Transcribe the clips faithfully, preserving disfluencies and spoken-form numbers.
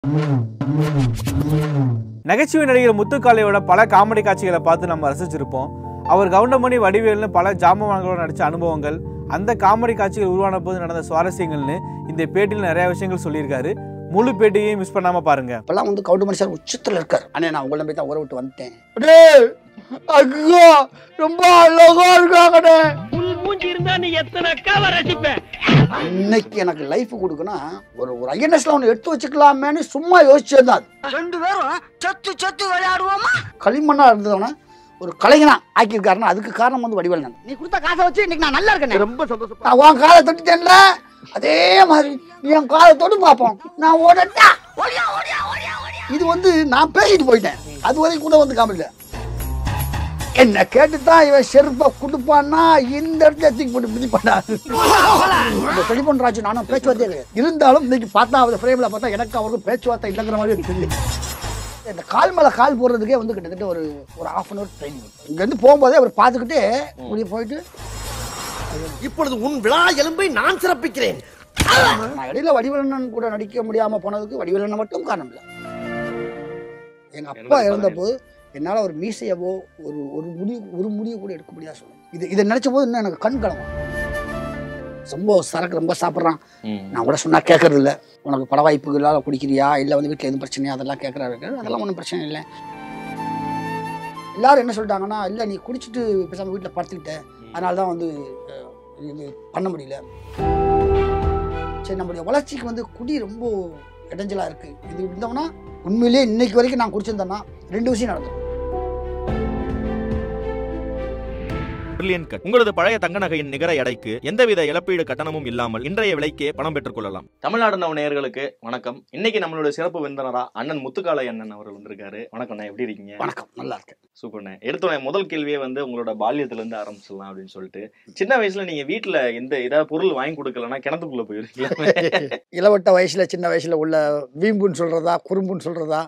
நகைச்சுவை நடிகர் முத்துக்காளையோட பல காமெடி காட்சிகளை பார்த்து நம்ம ரசிச்சிருப்போம். அவர் கவுண்டமணி வடிவேல்னு பல ஜாம்பவான்களோட நடிச்ச அனுபவங்கள், அந்த காமெடி காட்சிகள் உருவான போது நடந்த சுவாரஸ்யங்கள்னு இந்த பேட்டியில் நிறைய விஷயங்கள் சொல்லியிருக்காரு. முழு பேட்டியையும் மிஸ் பண்ணாம பாருங்க. இப்பெல்லாம் வந்து கவுண்டமணி சார் உச்சத்தில் இருக்கார். ஆனால் நான் உங்களை போய் தான் ஊற விட்டு வந்துட்டேன். ரொம்ப அழகா இருக்காங்கண்ணே. இன்னைக்கு எனக்கு லைஃப் கொடுக்கணும் ஒரு ஒரு ஐஎன்எஸ்ல ஒன்று எடுத்து வச்சுக்கலாமேன்னு சும்மா யோசிச்சிருந்தான். ரெண்டு பேரும் சத்து சத்து விளையாடுவோமா களிமண்ணா இருந்தவன ஒரு கலைஞனா ஆக்கியிருக்காருன்னா அதுக்கு காரணம் வந்து வடிவேல். நான் நீ கொடுத்த காசை வச்சு இன்னைக்கு நான் நல்லா இருக்கேன், ரொம்ப சந்தோஷம். நான் உன் காலை தொட்டுட்டேன்ல, அதே மாதிரி நீ என் காலை தொட்டு பார்ப்போம். நான் ஓடட்டா இது வந்து நான் பேசிட்டு போயிட்டேன். அது வரைக்கும் கூட வந்து காமெடியில என்ன கேட்டுதான் இவன் செருப்பை கொடுப்பான்னா இந்த இடத்துல தூக்கி போட்டு மிதிப்பாடா. டெலிபோன் ராஜு நானும் பேச்சுவார்த்தை இருந்தாலும் இன்னைக்கு பார்த்தா அவர் ஃப்ரேம்ல பார்த்தா எனக்கு அவருக்கு பேச்சுவார்த்தை இல்லைங்கிற மாதிரி தெரியும். இந்த கால் மேலே கால் போடுறதுக்கே வந்து கிட்டத்தட்ட ஒரு ஒரு ஹாஃப் அன் அவர் ட்ரைனிங். இங்கேருந்து போகும்போதே அவர் பார்த்துக்கிட்டே முடிய போயிட்டு இப்பொழுது உன் விழா எலும்பை நான் சிறப்பிக்கிறேன். நான் இடையில வடிவேலன் கூட நடிக்க முடியாம போனதுக்கு வடிவேலன் மட்டும் காரணம் இல்லை. எங்க அப்பா இறந்தபோது என்னால் ஒரு மீசையவோ ஒரு ஒரு முடி ஒரு முடியை கூட எடுக்க முடியாது சொல்லுவேன். இது இதை நினைச்ச போது இன்னும் எனக்கு கண் கலங்கும். ரொம்ப சரக்கு ரொம்ப சாப்பிட்றான், நான் கூட சொன்னா கேட்கறது இல்லை. உனக்கு பட வாய்ப்புகளால் குடிக்கிறியா இல்லை வந்து வீட்டில் எதுவும் பிரச்சனையா அதெல்லாம் கேட்குறாரு. அதெல்லாம் ஒன்றும் பிரச்சனை இல்லை. எல்லாரும் என்ன சொல்லிட்டாங்கன்னா, இல்லை நீ குடிச்சிட்டு பேசாமல் வீட்டில் படுத்துக்கிட்ட, அதனால தான் வந்து இது பண்ண முடியல. சரி, நம்மளுடைய வளர்ச்சிக்கு வந்து குடி ரொம்ப இடைஞ்சலாக இருக்குது. இது இருந்தோம்னா உண்மையிலேயே இன்னைக்கு வரைக்கும் நான் குடிச்சிருந்தேன்னா ரெண்டு விஷயம் நடக்கும். உங்களது பழைய தங்க நகையின் நிகர எடைக்கு எந்தவித இழப்பீடு கட்டணமும் இல்லாமல் இன்றைய விலைக்கே பணம் பெற்றுக் கொள்ளலாம். தமிழ்நாடு நவ நேயர்களுக்கு வணக்கம். இன்னைக்கு நம்மளுடைய சிறப்பு விருந்தினரா அண்ணன் முத்துக்காளை அண்ணன் அவர்கள் வந்திருக்காரு. வணக்கம், எப்படி இருக்கீங்க? வணக்கம், நல்லா இருக்கேன். சூப்பர்ண்ணே. எடுத்தோடனே முதல் கேள்வியே வந்து உங்களோட பால்யத்துல இருந்து ஆரம்பிச்சிடலாம் அப்படின்னு சொல்லிட்டு, சின்ன வயசுல நீங்க வீட்டுல எந்த ஏதாவது பொருள் வாங்கி கொடுக்கலன்னா கிணத்துக்குள்ள போயிருக்கீங்க. இளவட்ட வயசுல சின்ன வயசுல உள்ள வீம்புன்னு சொல்றதா, குறும்புன்னு சொல்றதா,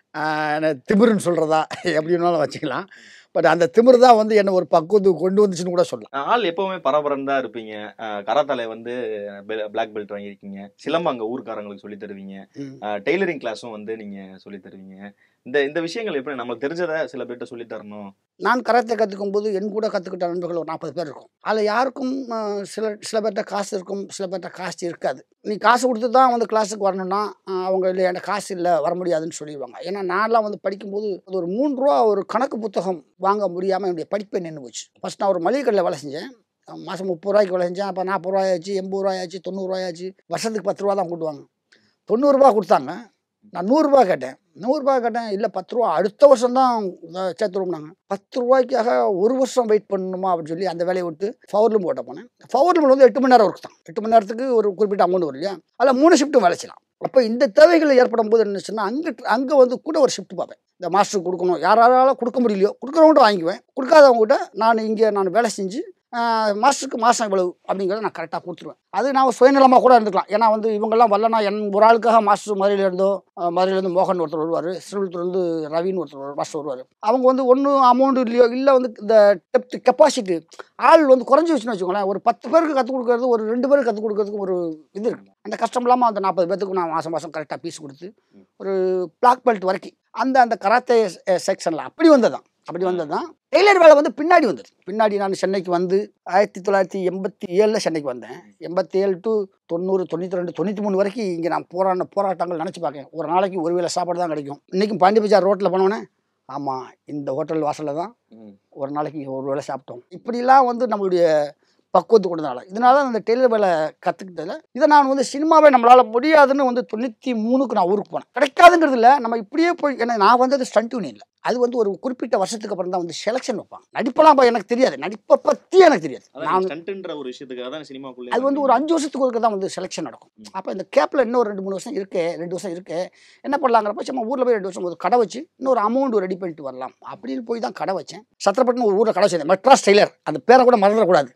திமிருன்னு சொல்றதா எப்படின்னாலும் வச்சுக்கலாம். பட் அந்த திமிரு தான் வந்து என்ன ஒரு பக்குவத்துக்கு கொண்டு வந்துச்சுன்னு கூட சொல்லலாம். ஆள் எப்பவுமே பரபரன்னு தான் இருப்பீங்க. கராத்தால வந்து பிளாக் பெல்ட் வாங்கியிருக்கீங்க. சிலம்பம் அங்க ஊர்க்காரங்களுக்கு சொல்லி தருவீங்க. டெய்லரிங் கிளாஸும் வந்து நீங்க சொல்லி தருவீங்க. இந்த இந்த விஷயங்கள் எப்படி நம்மளுக்கு தெரிஞ்சதை சில பேர்கிட்ட சொல்லி தரணும். நான் கராத்தே கற்றுக்கும் போது என் கூட கற்றுக்கிட்ட நண்பர்கள் ஒரு நாற்பது பேர் இருக்கும். அதில் யாருக்கும் சில சில பேர்கிட்ட காசு இருக்கும், சில பேர்கிட்ட காசு இருக்காது. நீ காசு கொடுத்து தான் வந்து கிளாஸுக்கு வரணும்னா அவங்க இல்லை என்கிட்ட காசு இல்லை வர முடியாதுன்னு சொல்லிடுவாங்க. ஏன்னா நான்லாம் வந்து படிக்கும்போது அது ஒரு மூன்று ரூபா ஒரு கணக்கு புத்தகம் வாங்க முடியாமல் என்னுடைய படிப்பை நின்று போச்சு. ஃபஸ்ட் நான் ஒரு மளிகை கடையில் வேலை செஞ்சேன். மாதம் முப்பது ரூபாய்க்கு வேலை செஞ்சேன். அப்போ நாற்பது ரூபாயாச்சு, எண்பது ரூபாயாச்சு, தொண்ணூறுரூவாயாச்சு. வருஷத்துக்கு பத்து ரூபா தான் கூட்டுவாங்க. தொண்ணூறுரூபா கொடுத்தாங்க. நான் நூறுரூபா கேட்டேன். நூறுரூபா கேட்டேன். இல்லை பத்து ரூபா அடுத்த வருஷம் தான் சேர்த்துருவோம்னாங்க. பத்து ரூபாய்க்காக ஒரு வருஷம் வெயிட் பண்ணணுமா அப்படின்னு சொல்லி அந்த வேலையை விட்டு பவர் லூம் ஓட்ட போனேன். பவர் லூமில் வந்து எட்டு மணி நேரம் ஒர்க் தான். எட்டு மணி நேரத்துக்கு ஒரு குறிப்பிட்ட அமௌண்ட் வரும் இல்லையா? அதில் மூணு ஷிஃப்ட்டும் வேலை செய்யலாம். அப்போ இந்த தேவைகள் ஏற்படும் போது என்ன சொன்னால் அங்கே அங்கே வந்து கூட ஒரு ஷிஃப்ட் பார்ப்பேன். இந்த மாஸ்டருக்கு கொடுக்கணும், யாரால கொடுக்க முடியலையோ கொடுக்குறவங்கள்ட்ட வாங்கிக்குவேன். கொடுக்காதவங்ககிட்ட நான் இங்கே நான் வேலை செஞ்சு மாஸ்டருக்கு மாதம் இவ்வளவு அப்படிங்கிறத நான் கரெக்டாக கொடுத்துருவேன். அது நான் சுயநலமாக கூட இருந்துக்கலாம். ஏன்னா வந்து இவங்கெல்லாம் வரலன்னா என் ஒரு ஆளுக்காக மாஸ்டர் மதுரையிலேருந்தோ மதுரையிலேருந்து மோகன் ஒருத்தர் வருவார், ஸ்ரீவில்லிபுத்தூர்லேருந்து ரவின்னு ஒருத்தர் மாஸ்டர் வருவார். அவங்க வந்து ஒன்றும் அமௌண்ட் இல்லையோ இல்லை வந்து இந்த டெப்த் கெப்பாசிட்டி ஆள் வந்து குறைஞ்சி வச்சுன்னு வச்சுக்கோங்களேன். ஒரு பத்து பேருக்கு கற்றுக் கொடுக்குறது ஒரு ரெண்டு பேருக்கு கற்றுக் கொடுக்கறதுக்கு ஒரு இது இருக்குது. அந்த கஷ்டம் இல்லாமல் அந்த நாற்பது பேருக்கு நான் மாதம் மாதம் கரெக்டாக பீஸ் கொடுத்து ஒரு பிளாக் பெல்ட் வரைக்கும் அந்த அந்த கராத்தே செக்ஷனில் அப்படி வந்ததான் அப்படி வந்தது தான். டெய்லர் வேலை வந்து பின்னாடி வந்தது. பின்னாடி நான் சென்னைக்கு வந்து ஆயிரத்தி தொள்ளாயிரத்தி எண்பத்தி ஏழில் சென்னைக்கு வந்தேன். எண்பத்தி ஏழு டு தொண்ணூறு தொண்ணூற்றி ரெண்டு தொண்ணூற்றி மூணு வரைக்கும் இங்கே நான் போராடின போராட்டங்கள் நினச்சி பார்க்கேன். ஒரு நாளைக்கு ஒரு வேளை சாப்பாடு தான் கிடைக்கும். இன்றைக்கும் பாண்டி பஜார் ரோட்டில் போனோன்னே ஆமாம் இந்த ஹோட்டல் வாசலில் தான் ஒரு நாளைக்கு ஒரு வேளை சாப்பிட்டோம். இப்படிலாம் வந்து நம்மளுடைய பக்குவத்து கொடுத்தனால இதனால அந்த டெய்லர் வேலை கற்றுக்கிட்டதில் இதை நான் வந்து சினிமாவே நம்மளால் முடியாதுன்னு வந்து தொண்ணூற்றி மூணுக்கு நான் ஊருக்கு போனேன். கிடைக்காதுங்கிறது இல்லை, நம்ம இப்படியே போய் ஏன்னா நான் வந்து அது ஸ்டண்ட் யூனியன் இல்லை. அது வந்து ஒரு குறிப்பிட்ட வருஷத்துக்கு அப்புறம் தான் வந்து செலெக்ஷன் வைப்பாங்க. நடிப்பெல்லாம் எனக்கு தெரியாது, நடிப்பை பற்றி எனக்கு தெரியாது. நான் ஒரு விஷயத்துக்காக தான் சினிமாக்குள்ள அது வந்து ஒரு அஞ்சு வருஷத்துக்கு ஒருக்க தான் வந்து செலெக்ஷன் நடக்கும். அப்போ இந்த கேப்பில் இன்னும் ஒரு ரெண்டு மூணு வருஷம் இருக்கு ரெண்டு வருஷம் இருக்கு என்ன பண்ணலாங்கிறப்ப சும்மா ஊரில் போய் ரெண்டு வருஷம் ஒரு கடை வச்சு இன்னொரு அமௌண்ட் ரெடி பண்ணிட்டு வரலாம் அப்படின்னு போய் தான் கடை வச்சேன். சத்திரப்பட்டினம் ஒரு ஊரில் கடை வச்சேன். மெட்ராஸ் டெய்லர், அந்த பேரை கூட மறந்துடக்கூடாது.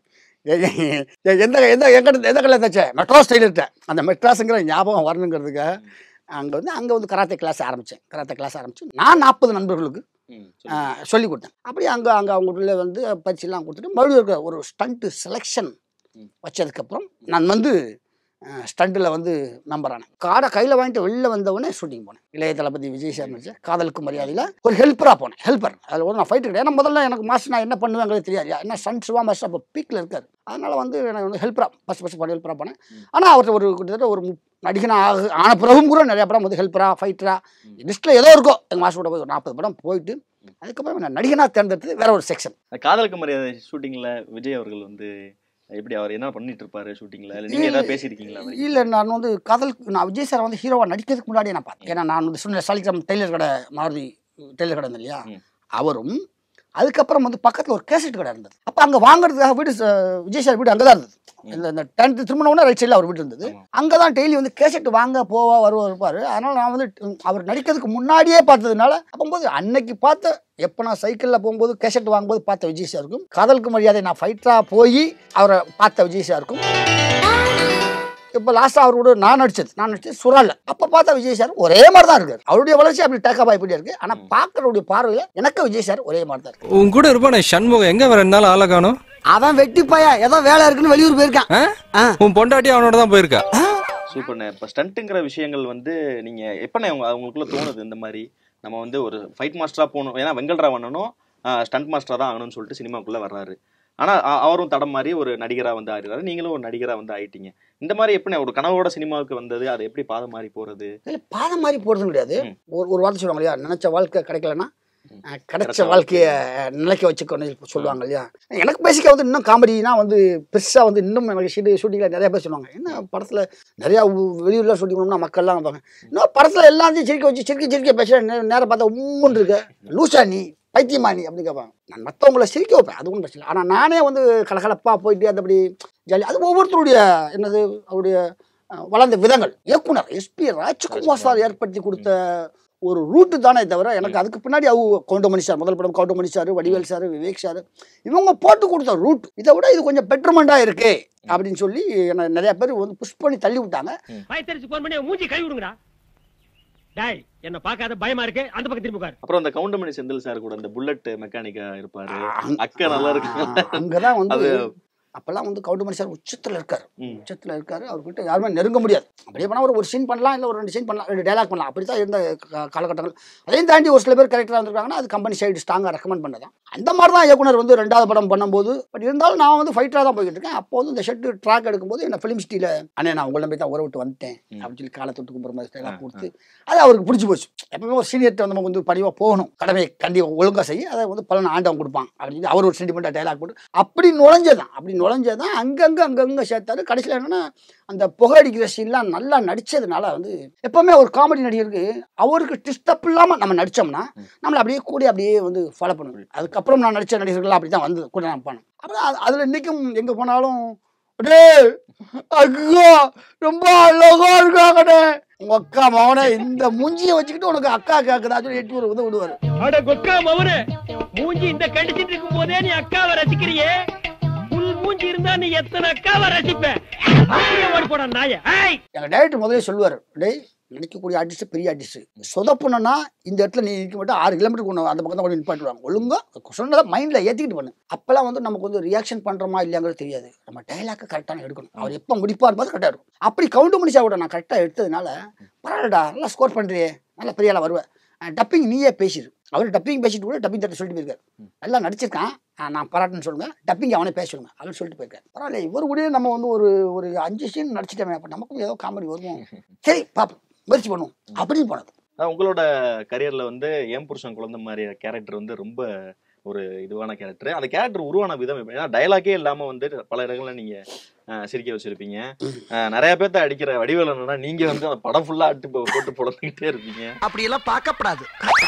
எந்த எந்த எங்க எந்த கடையில் தச்சேன்? மெட்ராஸ் டெய்லர்கிட்ட. அந்த மெட்ராஸுங்கிற ஞாபகம் வரணுங்கிறதுக்கு அங்கே வந்து அங்கே வந்து கராத்தே கிளாஸ் ஆரம்பித்தேன். கராத்தே கிளாஸ் ஆரம்பிச்சு நான் நாற்பது நண்பர்களுக்கு சொல்லி கொடுத்தேன். அப்படியே அங்கே அங்கே அவங்களுக்குள்ள வந்து பயிற்சியெல்லாம் கொடுத்துட்டு மறுபடியும் இருக்க ஒரு ஸ்டண்ட்டு செலெக்ஷன் வச்சதுக்கப்புறம் நான் வந்து ஸ்டண்டில் வந்து மெம்பர் ஆனேன். காடை கையில் வாங்கிட்டு வெளில வந்தவொடனே ஷூட்டிங் போனேன். இளைய தளபதி விஜய் சார் நடிச்ச காதலுக்கு மரியாதையில் ஒரு ஹெல்ப்பராக போனேன். ஹெல்ப்பர் அதில் ஒரு நான் ஃபைட்டு கிடையாது. ஏன்னா முதல்ல எனக்கு மாஸ்டர் நான் என்ன பண்ணுவேங்கிறது தெரியாது. ஏன்னா ஸ்டண்ட் சிவா மாஸ்டர் அப்போ பீக்கில் இருக்காரு. அதனால் வந்து எனக்கு வந்து ஹெல்ப்பராக ஃபஸ்ட் ஃபஸ்ட் பண்ணி ஹெல்ப்பராக போனேன். ஆனால் அவர்கிட்ட ஒரு கிட்டத்தட்ட ஒரு நடிகனாக ஆக ஆன பிறகும் கூட நிறையா படம் வந்து ஹெல்ப்பராக ஃபைட்டராக லிஸ்ட்டில் ஏதோ இருக்கோ எங்கள் மாஸ்டரோட போய் ஒரு நாற்பது படம் போயிட்டு அதுக்கப்புறம் நான் நடிகனாக தேர்ந்தெடுத்தது வேற ஒரு செக்ஷன். காதலுக்கு மரியாதை ஷூட்டிங்கில் விஜய் அவர்கள் வந்து எப்படி அவர் என்ன பண்ணிட்டு இருப்பாரு ஷூட்டிங்ல? இல்ல நீங்க ஏதாவது பேசியிருக்கீங்களா? இல்ல நான் வந்து காதல் நான் விஜய் சார் வந்து ஹீரோவா நடிக்கிறதுக்கு முன்னாடியே நான் பார்த்தேன். ஏன்னா நான் வந்து சொன்ன சாலிகிராம் டெய்லர் கடை மாருதி டெய்லர் கடை இல்லையா, அவரும் அதுக்கப்புறம் வந்து பக்கத்தில் ஒரு கேசட் கடை இருந்தது. அப்போ அங்கே வாங்குறதுக்காக வீடு விஜய் சார் வீடு அங்கே தான் இருந்தது. இந்த இந்த டென்த்து திருமணம்னா ரைட் சைடில் அவர் வீடு இருந்தது. அங்கே தான் டெய்லி வந்து கேசட் வாங்க போவா வருவா இருப்பார். அதனால் நான் வந்து அவர் நடிக்கிறதுக்கு முன்னாடியே பார்த்ததுனால அப்போது அன்னைக்கு பார்த்த எப்போ நான் சைக்கிளில் போகும்போது கேசட் வாங்கும்போது பார்த்த விஜய் சார் இருக்கும், காதலுக்கு மரியாதை நான் ஃபைட்டராக போய் அவரை பார்த்த விஜய் சார் இருக்கும். இப்போ லாஸ்ட்டாக அவர் கூட நான் நடிச்சது நான் நடிச்சது சுறால அப்போ பார்த்தா விஜய் சார் ஒரே மாதிரி தான் இருக்காரு. அவருடைய வளர்ச்சி அப்படி டேக்கப் ஆகிப்படியே இருக்கு. ஆனால் பார்க்கறவுடைய பார்வையில் எனக்கு விஜய் சார் ஒரே மாதிரி தான் இருக்கு. உங்க கூட இருப்பானே சண்முகம் எங்க வர இருந்தாலும் ஆளை காணும். அவன் வெட்டி பையா ஏதோ வேலை இருக்குன்னு வெளியூர் போயிருக்கான். உன் பொண்டாட்டி அவனோட தான் போயிருக்கா. சூப்பர்ண்ணே. இப்போ ஸ்டண்ட்டுங்கிற விஷயங்கள் வந்து நீங்க எப்பண்ணே அவங்களுக்குள்ள தோணுது இந்த மாதிரி நம்ம வந்து ஒரு ஃபைட் மாஸ்டரா போகணும்? ஏன்னா வெங்கட்ராவண்ணனும் ஸ்டண்ட் மாஸ்டரா தான் ஆகணும்னு சொல்லிட்டு சினிமாக்குள்ள வர்றாரு. ஆனா அவரும் தடம் மாதிரி ஒரு நடிகரா வந்து ஆயிடுறாரு, நீங்களும் ஒரு நடிகரா வந்து ஆயிட்டீங்க. இந்த மாதிரி எப்படி ஒரு கனவோட சினிமாவுக்கு வந்தது? அது எப்படி பாதம் மாதிரி போறது? இல்லை பாதம் மாதிரி போறது கிடையாது. ஒரு ஒரு வார்த்தை சொல்லுவாங்க இல்லையா, நினைச்ச வாழ்க்கை கிடைக்கலன்னா கிடைச்ச வாழ்க்கைய நிலைக்க வச்சுக்கணும் சொல்லுவாங்க இல்லையா. எனக்கு பேசிக்காக வந்து இன்னும் காமெடினா வந்து பெருசாக வந்து இன்னும் எனக்கு ஷூட்டி ஷூட்டிங்கில் நிறைய பேர் சொல்லுவாங்க, என்ன படத்தில் நிறையா வெளியூர்லாம் ஷூட்டிங் பண்ணோம்னா மக்கள்லாம் வைப்பாங்க, இன்னும் படத்தில் எல்லாத்தையும் சிரிக்க வச்சு சிரிக்க சிரிக்க பேசுகிறேன், நேரம் பார்த்தா உம்முன்னு இருக்கு, லூசா நீ பைத்தியமானி அப்படி கேட்பாங்க. நான் மற்றவங்கள சிரிக்க வைப்பேன், அது ஒன்றும் பிரச்சனை இல்லை. ஆனால் நானே வந்து கலகலப்பாக போயிட்டு அந்தபடி ஜாலி, அது ஒவ்வொருத்தருடைய என்னது அவருடைய வளர்ந்த விதங்கள். இயக்குனர் எஸ்பி ராஜ்குமார் சார் ஏற்படுத்தி கொடுத்த ஒரு ரூட்டு தானே தவிர எனக்கு அதுக்கு பின்னாடி அவங்க கவுண்டமணி சார் முதல் படம் Goundamani sir, Vadivel sir, Vivek sir இவங்க போட்டு கொடுத்த ரூட் இதை விட இது கொஞ்சம் பெட்டர்மெண்ட்டாக இருக்கு அப்படின்னு சொல்லி என்ன நிறைய பேர் வந்து புஷ் பண்ணி தள்ளி விட்டாங்க. மூஞ்சி கை விடுங்கடா டாய், என்ன பார்க்காத பயமா இருக்கு, அந்த பக்கம் திரும்பி உட்காரு. அப்புறம் அந்த கவுண்டமணி செந்தில் சார் கூட அந்த புல்லட் மெக்கானிக்கா இருப்பாரு, அக்கா நல்லா இருக்கு. அங்கதான் வந்து அப்பெல்லாம் வந்து கவுண்டமணி சார் உச்சத்தில் இருக்காரு உச்சத்தில் இருக்காரு அவர்கிட்ட யாருமே நெருங்க முடியாது. அப்படியே பண்ணால் ஒரு ஒரு சீன் பண்ணலாம், இல்லை ஒரு ரெண்டு சீன் பண்ணலாம், ரெண்டு டைலாக் பண்ணலாம், அப்படி தான் இருந்த காலகட்டங்கள். அதையும் தாண்டி ஒரு சில பேர் கரெக்டாக இருந்திருக்காங்கன்னா அது கம்பெனி சைடு ஸ்ட்ராங்காக ரெக்கமெண்ட் பண்ணதான். அந்த மாதிரி தான் இயக்குனர் வந்து ரெண்டாவது படம் பண்ணும்போது. பட் இருந்தாலும் நான் வந்து ஃபைட்டராக தான் போய்கிட்டு இருக்கேன். அப்போ வந்து இந்த ஷெட்டு ட்ராக் எடுக்கும்போது என்ன ஃபிலிம் சிட்டியில் அண்ணே நான் உங்களை போய் தான் உற விட்டு வந்துட்டேன் அப்படின்னு சொல்லி காலை தொட்டு கும்புற மாதிரி டைலாக் கொடுத்து அது அவருக்கு பிடிச்சி போச்சு. எப்பவுமே ஒரு சீனியர்கிட்ட வந்து நம்ம வந்து பணிவாக போகணும், கடமை கண்டிப்பாக ஒழுங்காக செய்ய, அதை வந்து பலன் ஆண்டவன் கொடுப்பான் அப்படின்னு அவர் ஒரு சென்டிமெண்ட்டாக டைலாக் போட்டு அப்படி நுழைஞ்சதான் அப்படி நுழைஞ்சதான் அங்கே அங்கங்கே அங்கங்கே சேர்த்தாரு. கடைசியில் என்னன்னா அந்த புகை அடிக்கிற சீன்லாம் நல்லா நடிச்சதுனால வந்து எப்பவுமே ஒரு காமெடி நடிகருக்கு அவருக்கு டிஸ்டர்ப் இல்லாமல் நம்ம நடித்தோம்னா நம்மளை அப்படியே கூட அப்படியே வந்து ஃபாலோ பண்ணுவோம். அதுக்கப்புறம் நான் நடித்த நடிகர்கள்லாம் அப்படி தான் வந்து கூட நான் பண்ணேன். அப்புறம் அதில் இன்றைக்கும் எங்கே போனாலும் டே அக்கா ரொம்ப அழகா இருக்காங்கடே உங்க அக்கா மவனே இந்த மூஞ்சியை வச்சுக்கிட்டு உனக்கு அக்கா கேக்குதா சொல்லி எட்டு ஒரு உதவி விடுவாரு. அட கொக்கா மவனே மூஞ்சி இந்த கடிச்சிட்டு இருக்கும் போதே நீ அக்காவை ரசிக்கிறியே, மூஞ்சி இருந்தா நீ எத்தனை அக்காவை ரசிப்ப, அப்படியே ஓடி போட நாய. எங்க டைரக்டர் முதலே சொல்லுவாரு, டேய் நடிக்கக்கூடிய ஆர்டிஸ்ட் பெரிய ஆர்டிஸ்ட் சொதப்புனா இந்த இடத்துல நீ நிற்க மாட்டா ஆறு கிலோமீட்டர் கொண்டு அந்த பக்கம் தான் கொண்டு நிப்பாட்டுவாங்க, ஒழுங்கா சொன்னதை மைண்டில் ஏற்றிக்கிட்டு பண்ணு. அப்போல்லாம் வந்து நமக்கு வந்து ரியாக்ஷன் பண்ணுறோமா இல்லையாங்கிறது தெரியாது, நம்ம டைலாக்கை கரெக்டான எடுக்கணும், அவர் எப்போ முடிப்பார் பார்த்து கரெக்டாக இருக்கும். அப்படி கவுண்டமணி சாரோட நான் கரெக்டாக எடுத்ததுனால பரவாயில்லடா நல்லா ஸ்கோர் பண்ணுறியே, நல்லா பெரிய ஆளாக வருவேன், டப்பிங் நீயே பேசிடு. அவர் டப்பிங் பேசிட்டு கூட டப்பிங் தட்ட சொல்லிட்டு போயிருக்காரு, நல்லா நடிச்சிருக்கான் நான் பாராட்டுன்னு சொல்லுங்க, டப்பிங் அவனே பேசுவாங்க அப்படின்னு சொல்லிட்டு போயிருக்காரு. பரவாயில்ல இவர் கூட நம்ம வந்து ஒரு ஒரு அஞ்சு சீன் நடிச்சிட்டோமே, அப்போ நமக்கும் ஏதோ காமெடி வருவோம், சரி பார்ப்போம் முயற்சி பண்ணுவோம் அப்படின்னு போனது. உங்களோட கரியர்ல வந்து ஏன் புருஷன் குழந்தை மாதிரி கேரக்டர் வந்து ரொம்ப ஒரு இதுவான கேரக்டர். அந்த கேரக்டர் உருவான விதம் எப்படி? ஏன்னா டைலாக்கே இல்லாம வந்து பல இடங்கள்ல நீங்க சிரிக்க வச்சிருப்பீங்க, நிறைய பேர்த்த அடிக்கிற வடிவேலுன்னா நீங்க வந்து அந்த படம் ஃபுல்லா அட்டு போட்டு பொழந்துக்கிட்டே இருப்பீங்க. அப்படி எல்லாம் பார்க்கப்படாது.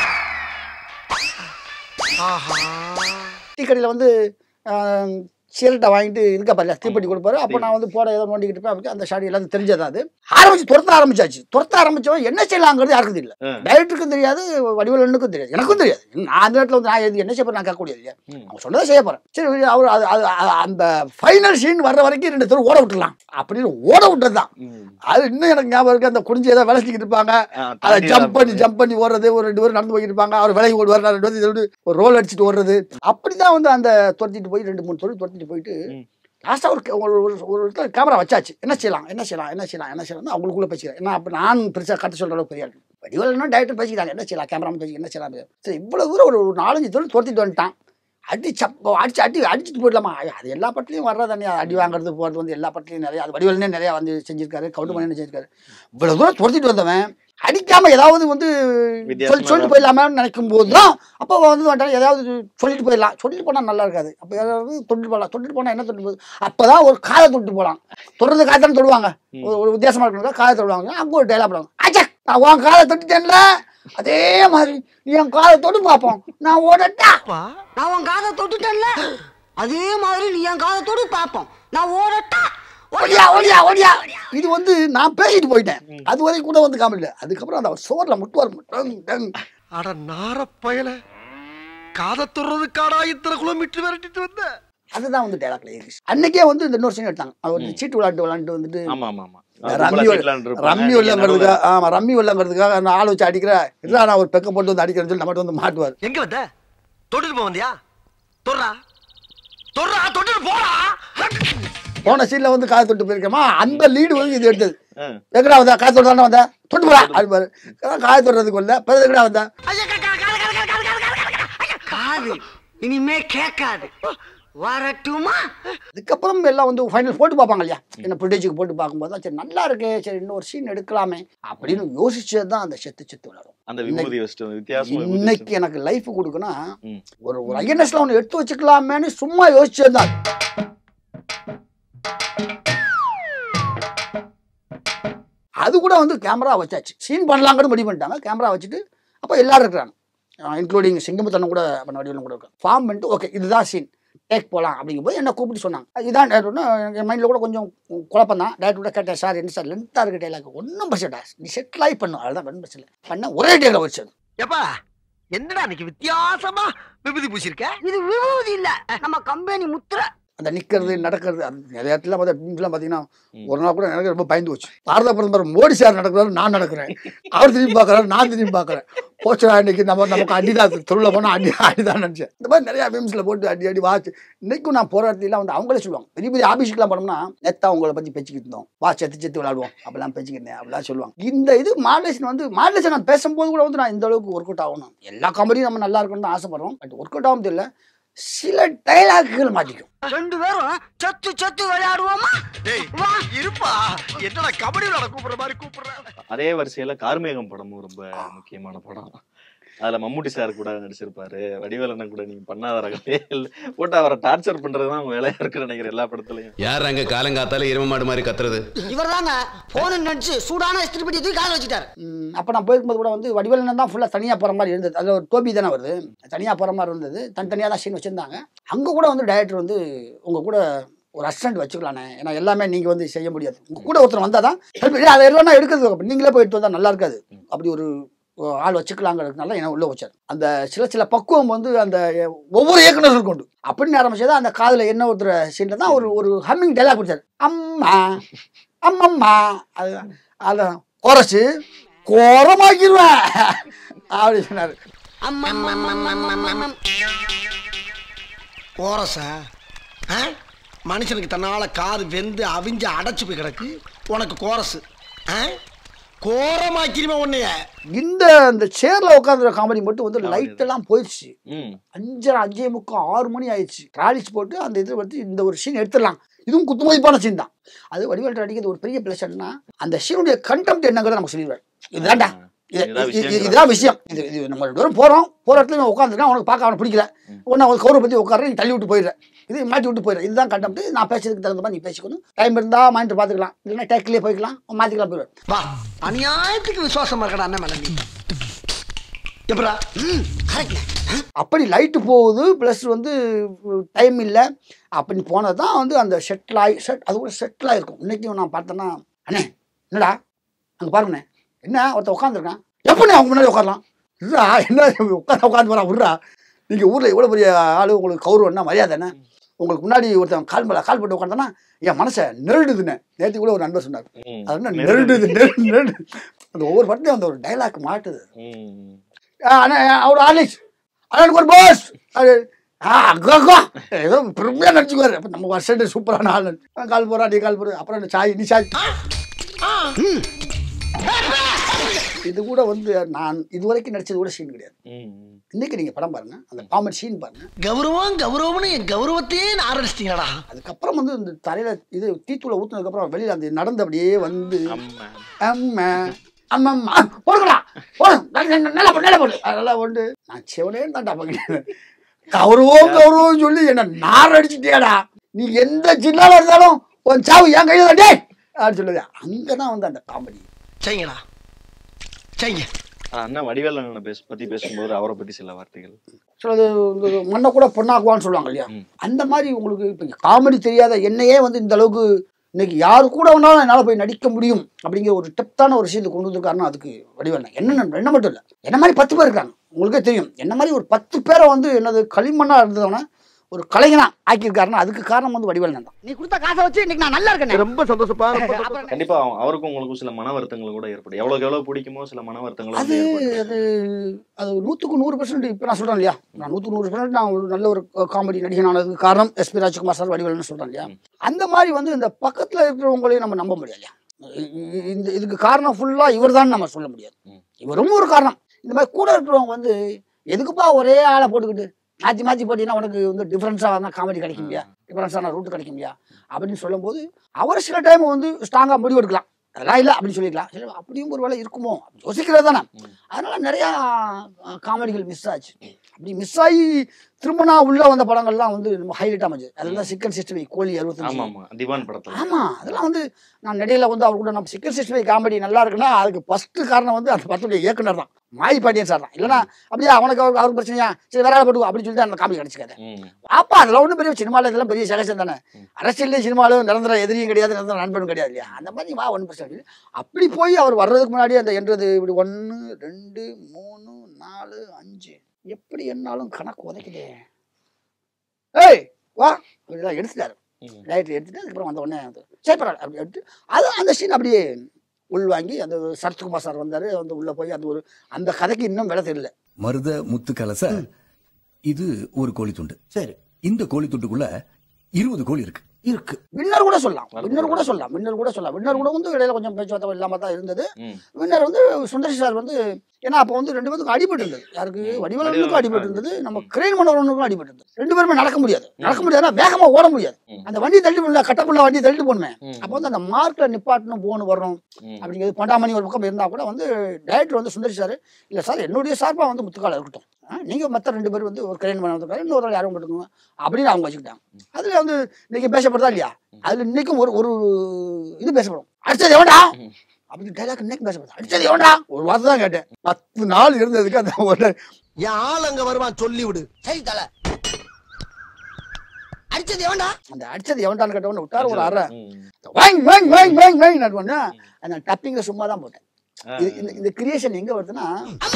டீ கடையில் வந்து சிகரெட்டை வாங்கிட்டு இருக்க பாரு தீப்பெட்டி கொடுப்பாரு. அப்போ நான் வந்து போட ஏதோ நோண்டிக்கிட்டு இருப்பேன். அப்படி அந்த ஷாடி எல்லாத்தையும் தெரிஞ்சதா அது ஆரம்பிச்சு துரத்த ஆரம்பிச்சாச்சு. துரத்த ஆரம்பிச்சவன் என்ன செய்யலாங்கிறது யாருக்கும் தெரியல, டைரக்டருக்கும் தெரியாது, வடிவேலுக்கும் தெரியாது, எனக்கும் தெரியாது. நான் அந்த நேரத்தில் வந்து நான் என்ன செய்ய போறேன் நான் கேட்கக்கூடியது இல்லையா, அவங்க சொன்னதை செய்ய போறேன். சரி அவர் அது அந்த ஃபைனல் சீன் வர்ற வரைக்கும் ரெண்டு பேரும் ஓட விட்டுலாம் அப்படின்னு ஓட விட்டது தான். அது இன்னும் எனக்கு ஞாபகம் இருக்கு. அந்த குடிஞ்சு ஏதோ விளைச்சிக்கிட்டு இருப்பாங்க, அதை ஜம்ப் பண்ணி ஜம்ப் பண்ணி ஓடுறது, ஒரு ரெண்டு பேரும் நடந்து போய்ட்டு இருப்பாங்க, அவர் விலகி ஓடுவார், ரெண்டு பேரும் ஒரு ரோல் அடிச்சுட்டு ஓடுறது, அப்படிதான் வந்து அந்த துரத்திட்டு போய் ரெண்டு மூணு தொழில் துரத்திட்டு போயிட்டு லாஸ்ட்டாக ஒரு ஒரு ஒரு இடத்துல கேமரா வச்சாச்சு, என்ன செய்யலாம் என்ன செய்யலாம் என்ன செய்யலாம் என்ன செய்யலாம் அவங்களுக்குள்ளே பேசிக்கிறேன். ஏன்னா அப்போ நான் பெருசாக கற்று சொல்கிற அளவுக்கு பெரிய வடிவேலுன்னா டேரக்டர் பேசிக்கிறாங்க, என்ன செய்யலாம் கேமரா பேசி என்ன செய்யலாம். சரி இவ்வளோ தூரம் ஒரு நாலஞ்சு தூரம் துரத்திட்டு வந்துட்டான். அடி சப்போ அடிச்சு அடி அடிச்சுட்டு போயிடலாமா, அது எல்லா பட்டிலையும் வர்றதானே, அடி வாங்குறது போகிறது வந்து எல்லா பட்டிலையும் நிறையா, அது வடிவேலுனே நிறையா வந்து செஞ்சிருக்காரு, கவுண்டமணி செஞ்சிருக்காரு. இவ்வளோ தூரம் துரத்திட்டு வந்தவன் அடிக்காம ஏதாவது வந்து சொல்லி சொல்லிட்டு போயிடலாமான்னு நினைக்கும் போது தான் அப்போ வந்து வந்துட்டாங்க, ஏதாவது சொல்லிட்டு போயிடலாம், சொல்லிட்டு போனால் நல்லா இருக்காது. அப்போ ஏதாவது தொட்டு போகலாம், தொட்டுட்டு போனால் என்ன தொட்டு போகுது, அப்போ தான் ஒரு காதை தொட்டு போகலாம். தொடர்ந்து காய்த்தானே தொடுவாங்க, ஒரு வித்தியாசமாக இருக்கணும், காதை தொடுவாங்க. அங்கே ஒரு டைலாக் போடுவாங்க, ஆச்சா நான் உன் காதை தொட்டுட்டேன்ல அதே மாதிரி நீ என் காதை தொட்டு பார்ப்போம், நான் ஓடட்டா நான் உன் காதை தொட்டுட்டேன்ல அதே மாதிரி நீ என் காதை தொட்டு பார்ப்போம், நான் ஓடட்டா ஒடியா ஒடியா ஒடியா. இது வந்து நான் பேசிட்டு போயிட்டேன், அது வரைக்கும் கூட வந்து காமெடியில். அதுக்கப்புறம் அந்த சோர்ல முட்டுவார், அட நார பயல காதை தொடுறதுக்காடா இத்தனை கிலோமீட்டர் விரட்டிட்டு வந்த. அதுதான் வந்து டைலாக்ல ஏறிச்சு. அன்னைக்கே வந்து இந்த இன்னொரு சீன் எடுத்தாங்க, அது வந்து சீட்டு விளையாட்டு விளையாண்டு வந்துட்டு ஆமா ஆமா ஆமா ரம்மி ரம்மி வெள்ளங்கிறதுக்காக ஆமா ரம்மி வெள்ளங்கிறதுக்காக அந்த ஆள் வச்சு அடிக்கிற இல்லை, நான் ஒரு பெக்க போட்டு வந்து அடிக்கிறேன்னு சொல்லி நம்மகிட்ட வந்து மாட்டுவார். எங்க வந்த தொட்டுட்டு போ வந்தியா, தொடுறா தொடுறா தொட்டுட்டு போடா. போன சீன்ல வந்து காது தொட்டு போயிருக்கேமா, அந்த லீடு வந்து இது எடுத்தது. எங்கடா வந்தா காது தொட்டு தானே வந்தா தொட்டு போடா அது காது தொடுறதுக்கு இல்ல பிறகு எங்கடா வந்தா காது இனிமே கேட்காது வரட்டுமா. அதுக்கப்புறம் எல்லாம் வந்து ஃபைனல் போட்டு பார்ப்பாங்க இல்லையா, என்ன ப்ரொடியூஸுக்கு போட்டு பார்க்கும்போது தான் சரி நல்லா இருக்கு, சரி இன்னொரு சீன் எடுக்கலாமே அப்படின்னு யோசிச்சது தான் அந்த செத்து செத்து விளையாடும். அந்த விபூதி வச்சிட்டு வித்தியாசமா இன்னைக்கு எனக்கு லைஃப் கொடுக்கணும் ஒரு ஒரு ஐஎன்எஸ்ல ஒன்று எடுத்து வச்சுக்கலாமேன்னு சும்மா யோசிச்சது தான். அது கூட வந்து கேமரா வச்சாச்சு, சீன் பண்ணலாங்கன்னு முடிவு பண்ணிட்டாங்க. கேமரா வச்சுட்டு அப்போ எல்லாரும் இருக்கிறாங்க, இன்க்ளூடிங் சிங்கமுத்தனம் கூட பண்ண வடிவெல்லாம் கூட இருக்காங்க. ஃபார்ம் பண்ணிட்டு ஓகே இதுதான் சீன் டேக் போகலாம் அப்படிங்கும்போது என்ன கூப்பிட்டு சொன்னாங்க. இதுதான் டேரக்டர்னு என் மைண்டில் கூட கொஞ்சம் குழப்பம் தான். டேரக்டரோட கேட்டேன், சார் என்ன சார் லென்த்தாக இருக்க டைலாக், ஒன்றும் பிரச்சனை நீ செட்டில் ஆகி பண்ணும், அதுதான் ஒன்றும் பிரச்சனை பண்ண ஒரே டேல வச்சது. எப்பா என்னடா இன்னைக்கு வித்தியாசமா விபூதி பூசிருக்க. இது விபூதி இல்ல, நம்ம கம்பெனி முத்திரை. அந்த நிற்கிறது நடக்கிறது அந்த நிறைய இடத்துல பார்த்தா பார்த்தீங்கன்னா ஒரு நாள் கூட எனக்கு ரொம்ப பயந்து போச்சு. பாரத பிரதமர் மோடி சார் நடக்கிறாரு, நான் நடக்கிறேன், அவர் திரும்பி பார்க்குறாரு, நான் திரும்பி பார்க்குறேன். போச்சுடா இன்னைக்கு நம்ம நமக்கு அடிதான் தொழில் போனால் அடி அடிதான் நினச்சேன். இந்த மாதிரி நிறையா மீம்ஸில் போட்டு அடி அடி வாச்சு. இன்னைக்கும் நான் போகிற இடத்துலாம் வந்து அவங்களே சொல்லுவாங்க, பெரிய பெரிய ஆஃபீஸுக்குலாம் போனோம்னா நேத்தா உங்களை பற்றி பேசிக்கிட்டு இருந்தோம், வா செத்து செத்து விளையாடுவோம் அப்படிலாம் பேசிக்கிட்டேன் அப்படிலாம் சொல்லுவாங்க. இந்த இது மாடலேஷன் வந்து மாடலேஷன் நான் பேசும்போது கூட வந்து நான் இந்த அளவுக்கு ஒர்க் அவுட் ஆகணும், எல்லா காமெடியும் நம்ம நல்லா இருக்கணும்னு தான் ஆசைப்படுறோம். பட் ஒர்க் அவுட் ஆகும் தெரியல, சில டைலாக்குகள் மாட்டிக்கும். ரெண்டு பேரும் சத்து சத்து விளையாடுவோமா, வா இருப்பா என்னடா கபடி விளையாட கூப்பிடுற மாதிரி கூப்பிடுற. அதே வரிசையில கார்மேகம் படமும் ரொம்ப முக்கியமான படம். அதுல மம்முட்டி சார் கூட நடிச்சிருப்பாரு, வடிவேலண்ணன் கூட நீங்க பண்ணாத ரகமே போட்டு அவரை டார்ச்சர் பண்றதுதான் அவங்க வேலையா இருக்குன்னு நினைக்கிறேன் எல்லா படத்துலயும். யார் அங்க காலங்காத்தால எரும மாடு மாதிரி கத்துறது? இவர் தாங்க போன நினைச்சு சூடான இஸ்திரி பெட்டி தூக்கி கால வச்சுட்டாரு. அப்போ நான் போயிருக்கும்போது கூட வந்து வடிவேலண்ணன் தான் ஃபுல்லாக தனியாக போகிற மாதிரி இருந்தது. அதில் ஒரு டோபி தானே வருது, தனியாக போகிற மாதிரி இருந்தது, தனித்தனியாக தான் சீன் வச்சுருந்தாங்க. அங்கே கூட வந்து டைரக்டர் வந்து உங்கள் கூட ஒரு அசிஸ்டன்ட் வச்சுக்கலானே, ஏன்னா எல்லாமே நீங்கள் வந்து செய்ய முடியாது, உங்கள் கூட ஒருத்தர் வந்தால் தான் அதை எல்லாம் எடுக்கிறது, நீங்களே போயிட்டு வந்தால் நல்லா இருக்காது, அப்படி ஒரு ஆள் வச்சுக்கலாங்கிறதுனால என்ன உள்ள வச்சார். அந்த சில சில பக்குவம் வந்து அந்த ஒவ்வொரு இயக்குநர்களுக்கு உண்டு. அப்படின்னு ஆரம்பிச்சதா அந்த காதில் என்ன ஒருத்தர் சீனில் தான் ஒரு ஒரு ஹம்மிங் டைலாக் கொடுத்தாரு, அம்மா அம்மம்மா, அது அதை குறைச்சி கோரமாக்கிடுவேன் அப்படி சொன்னார். கோரசா மனுஷனுக்கு தன்னால காது வெந்து அவிஞ்சு அடைச்சு போய் கிடக்கு, உனக்கு கோரசு கோரமாக்கிருமா உன்னைய. இந்த இந்த சேர்ல உட்காந்துற காமெடி மட்டும் வந்து லைட் எல்லாம் போயிடுச்சு, அஞ்சரை அஞ்சே முக்கால் ஆறு மணி ஆயிடுச்சு. ட்ராலிஸ் போட்டு அந்த இது வந்து இந்த ஒரு சீன் எடுத்துடலாம், இதுவும் குத்துமதிப்பான சீன் தான். அது வடிவேல் அடிக்கிறது ஒரு பெரிய பிளஸ் என்னன்னா அந்த சீனுடைய கண்டெம்ட் என்னங்கிறத நமக்கு சொல்லிடுவார், இதுதான்டா இதுதான் விஷயம், இது இது நம்ம ரெண்டு பேரும் போறோம், போற இடத்துல உட்காந்துருக்கான், உனக்கு பார்க்க அவனை பிடிக்கல, உன்னை அவன் கௌரவ பத்தி உட்கார நீ தள்ளி விட்டு போயிடுற, இது மாட்டி விட்டு போயிடுற, இதுதான் கண்டெம்ட், நான் பேசுறதுக்கு தகுந்த மாதிரி நீ பேசிக்கணும், டைம் இருந்தா மைண்ட் பார்த்துக்கலாம், இல்லைன்னா டேக்கிலே போய்க்கலாம், மாத்திக்கலாம் போயிடுவேன். வா அநியாயத்துக்கு விசுவாசமா இருக்கடா அண்ணன் மேல நீ எப்படா. அப்படி லைட்டு போகுது ப்ளஸ் வந்து டைம் இல்லை அப்படின்னு போனது தான் வந்து அந்த செட்டில் ஆகி செட் அது கூட செட்டில் ஆகிருக்கும். இன்றைக்கும் நான் பார்த்தேன்னா, அண்ணே என்னடா அங்கே பாருங்கண்ணே என்ன ஒருத்தர் உட்காந்துருக்கான், எப்படிண்ணே அவங்க முன்னாடி உட்காரலாம், இல்லா என்ன உட்காந்து உட்காந்து போகிறான், விட்றா நீங்கள் ஊரில் எவ்வளோ பெரிய ஆள், உங்களுக்கு கௌரவம்னா மரியாதைண்ணே, உங்களுக்கு முன்னாடி ஒருத்தன் கால் மேலே கால் போட்டு உட்காந்தானா என் மனசை நெருடுதுண்ணே. நேற்று கூட ஒரு நண்பர் சொன்னார், அது என்ன நெருடுது நெருடு நெருடு அந்த ஒவ்வொரு படத்தையும் அந்த ஒரு டைலாக் மாட்டுது. அவர் ஆர்லிக்ஸ் எனக்கு ஒரு பாஸ் அது ஆ அக்கா ஏதோ பெருமையாக நடிச்சுக்குவார். அப்போ நம்ம வருஷம் சூப்பரான ஆள். கால் போகிறா நீ கால் போகிற அப்புறம் சாய் நீ சாய். இது கூட வந்து நான் இது வரைக்கும் நடிச்சது கூட சீன் கிடையாது. இன்னைக்கு நீங்க படம் பாருங்க, அந்த காமெடி சீன் பாருங்க. கௌரவம் கௌரவம்னு என் கௌரவத்தையே ஆரம்பிச்சிட்டீங்களா? அதுக்கப்புறம் வந்து இந்த தரையில இது டீத்தூளை ஊத்துனதுக்கு அப்புறம் வெளியில அந்த நடந்து அப்படியே வந்து அம்மா அம்மா போடுங்களா போடு நல்லா போடு நல்லா போடு அதெல்லாம் போட்டு நான் செவனே தான்டா பார்க்கிறேன். கௌரவம் கௌரவம் சொல்லி என்ன நார் அடிச்சுட்டியாடா, நீ எந்த ஜில்லால இருந்தாலும் உன் சாவு என் கையில தாண்டே அப்படின்னு சொல்லுது. அங்கதான் வந்து அந்த காமெடி. செய்யுங்களா செய்யுங்க. அண்ணா வடிவேலு அண்ணனை பேச பத்தி பேசும்போது அவரை பத்தி சில வார்த்தைகள் சிலது மண்ணை கூட பொண்ணாக்குவான்னு சொல்லுவாங்க இல்லையா, அந்த மாதிரி உங்களுக்கு இப்போ காமெடி தெரியாத என்னையே வந்து இந்த அளவுக்கு இன்னைக்கு யாரு கூட வேணாலும் என்னால் போய் நடிக்க முடியும் அப்படிங்கிற ஒரு டெப்த்தான ஒரு விஷயத்தை கொண்டு வந்திருக்காருன்னா அதுக்கு வடிவேலு. என்ன என்ன மட்டும் இல்லை, என்ன மாதிரி பத்து பேர் இருக்காங்க உங்களுக்கே தெரியும். என்ன மாதிரி ஒரு பத்து பேரை வந்து என்னது களிமண்ணா இருந்தவனா ஒரு கலைஞனா ஆக்கியிருக்காருன்னா அதுக்கு காரணம் வந்து வடிவேலு தான். நீ கொடுத்த காசை வச்சு இன்னைக்கு நான் நல்லா இருக்கேன், ரொம்ப சந்தோஷப்பா. கண்டிப்பா அவருக்கும் உங்களுக்கும் சில மன வருத்தங்கள் கூட ஏற்படும். எவ்வளவுக்கு எவ்வளவு பிடிக்குமோ சில மன வருத்தங்கள் அது அது அது நூற்றுக்கு நூறு பர்சன்ட் இப்போ நான் சொல்றேன் இல்லையா, நான் நூற்றுக்கு நூறு பர்சன்ட் நான் ஒரு நல்ல ஒரு காமெடி நடிகனானதுக்கு காரணம் எஸ்பி ராஜ்குமார் சார் வடிவேலுன்னு சொல்றேன் இல்லையா. அந்த மாதிரி வந்து இந்த பக்கத்துல இருக்கிறவங்களையும் நம்ம நம்ப முடியாது இல்லையா. இந்த இதுக்கு காரணம் ஃபுல்லா இவர் தான் நம்ம சொல்ல முடியாது, இவரும் ஒரு காரணம். இந்த மாதிரி கூட இருக்கிறவங்க வந்து எதுக்குப்பா ஒரே ஆளை போட்டுக்கிட்டு மாற்றி மாற்றி போட்டீங்கன்னா உனக்கு வந்து டிஃப்ரென்ஸாக தான் காமெடி கிடைக்கும் இல்லையா, டிஃப்ரென்ஸான ரூட் கிடைக்கும் இல்லையா அப்படின்னு சொல்லும்போது அவர் சில டைம் வந்து ஸ்ட்ராங்காக முடிவு எடுக்கலாம். அதெல்லாம் இல்லை அப்படின்னு சொல்லிக்கலாம். சரி அப்படியும் ஒரு வேலை இருக்குமோ யோசிக்கிறது தானே. அதனால நிறையா காமெடிகள் மிஸ் ஆச்சு. அப்படி மிஸ் ஆகி திரும்ப நான் உள்ள வந்த படங்கள்லாம் வந்து நம்ம ஹைலைட் அமைஞ்சது. அதெல்லாம் சிக்கன் சிக்ஸ்டி ஃபைவ் கோழி அறுபத்தஞ்சு திவான் படத்தில். ஆமாம் அதெல்லாம் வந்து நான் நடையில வந்து அவர் கூட நம்ம சிக்கன் சிக்ஸ்டி ஃபைவ் காமெடி நல்லா இருக்குன்னா அதுக்கு ஃபர்ஸ்ட் காரணம் வந்து அந்த படத்துடைய இயக்குனர் தான், மாய் பாண்டியன் சார் தான். இல்லைன்னா அப்படியே அவனுக்கு அவருக்கு அவருக்கு பிரச்சனையா சரி வேற போட்டு அப்படின்னு சொல்லிட்டு அந்த காமெடி கிடைச்சிக்காது. அப்பா அதெல்லாம் ஒன்றும் பெரிய சினிமாவில் இதெல்லாம் பெரிய சகசம் தானே. அரசியலே சினிமாவில் நிரந்தர எதிரியும் கிடையாது, நிரந்தர நண்பனும் கிடையாது இல்லையா. அந்த மாதிரி வா ஒன்றும் பிரச்சனை இல்லை. அப்படி போய் அவர் வர்றதுக்கு முன்னாடி அந்த என்றது இப்படி ஒன்று ரெண்டு மூணு நாலு அஞ்சு எப்படி என்னாலும் கணக்கு உதைக்குதே. ஏய் வா அப்படிதான் எடுத்துட்டாரு, லைட் எடுத்துட்டு அதுக்கப்புறம் வந்த உடனே சரி பரவாயில்ல அப்படி எடுத்து அது அந்த சீன் அப்படியே உள்வாங்கி அந்த சரத்குமார் சார் வந்தாரு, வந்து உள்ள போய் அந்த ஒரு அந்த கதைக்கு இன்னும் விலை தெரியல. மருத முத்துக்காலை சார், இது ஒரு கோழி துண்டு. சரி இந்த கோழி துண்டுக்குள்ள இருபது கோழி இருக்கு இருக்கு வின்னர் கூட சொல்லலாம், வின்னர் கூட சொல்லலாம் வின்னர் கூட சொல்லலாம் வின்னர் கூட வந்து இடையில கொஞ்சம் பேச்சுவார்த்தை இல்லாம தான் இருந்தது. வின்னர் வந்து சுந்தரி சார் வந்து ஏன்னா அப்போ வந்து ரெண்டு பேருக்கும் அடிபட்டு இருந்தது. யாருக்கு வடிவேலுக்கும் அடிபட்டு இருந்தது, நம்ம கிரேன் மன்னவனுக்கும் அடிபட்டு இருந்தது. ரெண்டு பேருமே நடக்க முடியாது நடக்க முடியாதுன்னா வேகமா ஓட முடியாது. அந்த வண்டி தள்ளி போடல, கட்டப்புள்ள வண்டி தள்ளிட்டு போனேன். அப்போ வந்து அந்த மார்க்ல நிப்பாட்டணும் போகணும் வரணும் அப்படிங்கிறது பண்டாமணி ஒரு பக்கம் இருந்தா கூட வந்து டைரக்டர் வந்து சுந்தரி சார் இல்ல சார் என்னுடைய சார்பா வந்து முத்துக்காலை இருக்கட்டும், நீங்க மற்ற ரெண்டு பேரும் வந்து ஒரு கிரேன் பண்ண வந்திருக்காரு இன்னொரு யாரும் போட்டுக்கோங்க அப்படின்னு அவங்க வச்சுக்கிட்டாங்க. அதுல வந்து இன்னைக்கு பேசப்படுதா இல்லையா, அதுல இன்னைக்கும் ஒரு ஒரு இது பேசப்படும். அடிச்சது எவன்டா அப்படின்னு டைலாக் இன்னைக்கு பேசப்படுது. அடிச்சது எவன்டா ஒரு வார்த்தை தான் கேட்டேன். பத்து நாள் இருந்ததுக்கு அந்த ஒரு என் ஆள் அங்க வருவான் சொல்லி விடு. சரி தலை அடிச்சது எவன்டா அந்த அடிச்சது எவன்டான்னு கேட்டவொன்னு விட்டாரு ஒரு அரை வாங் வாங் வாங் வாங் வாங் நடுவோன்னா அந்த டப்பிங்ல சும்மா தான் போட்டேன். இந்த கிரியேஷன் எங்க வருதுன்னா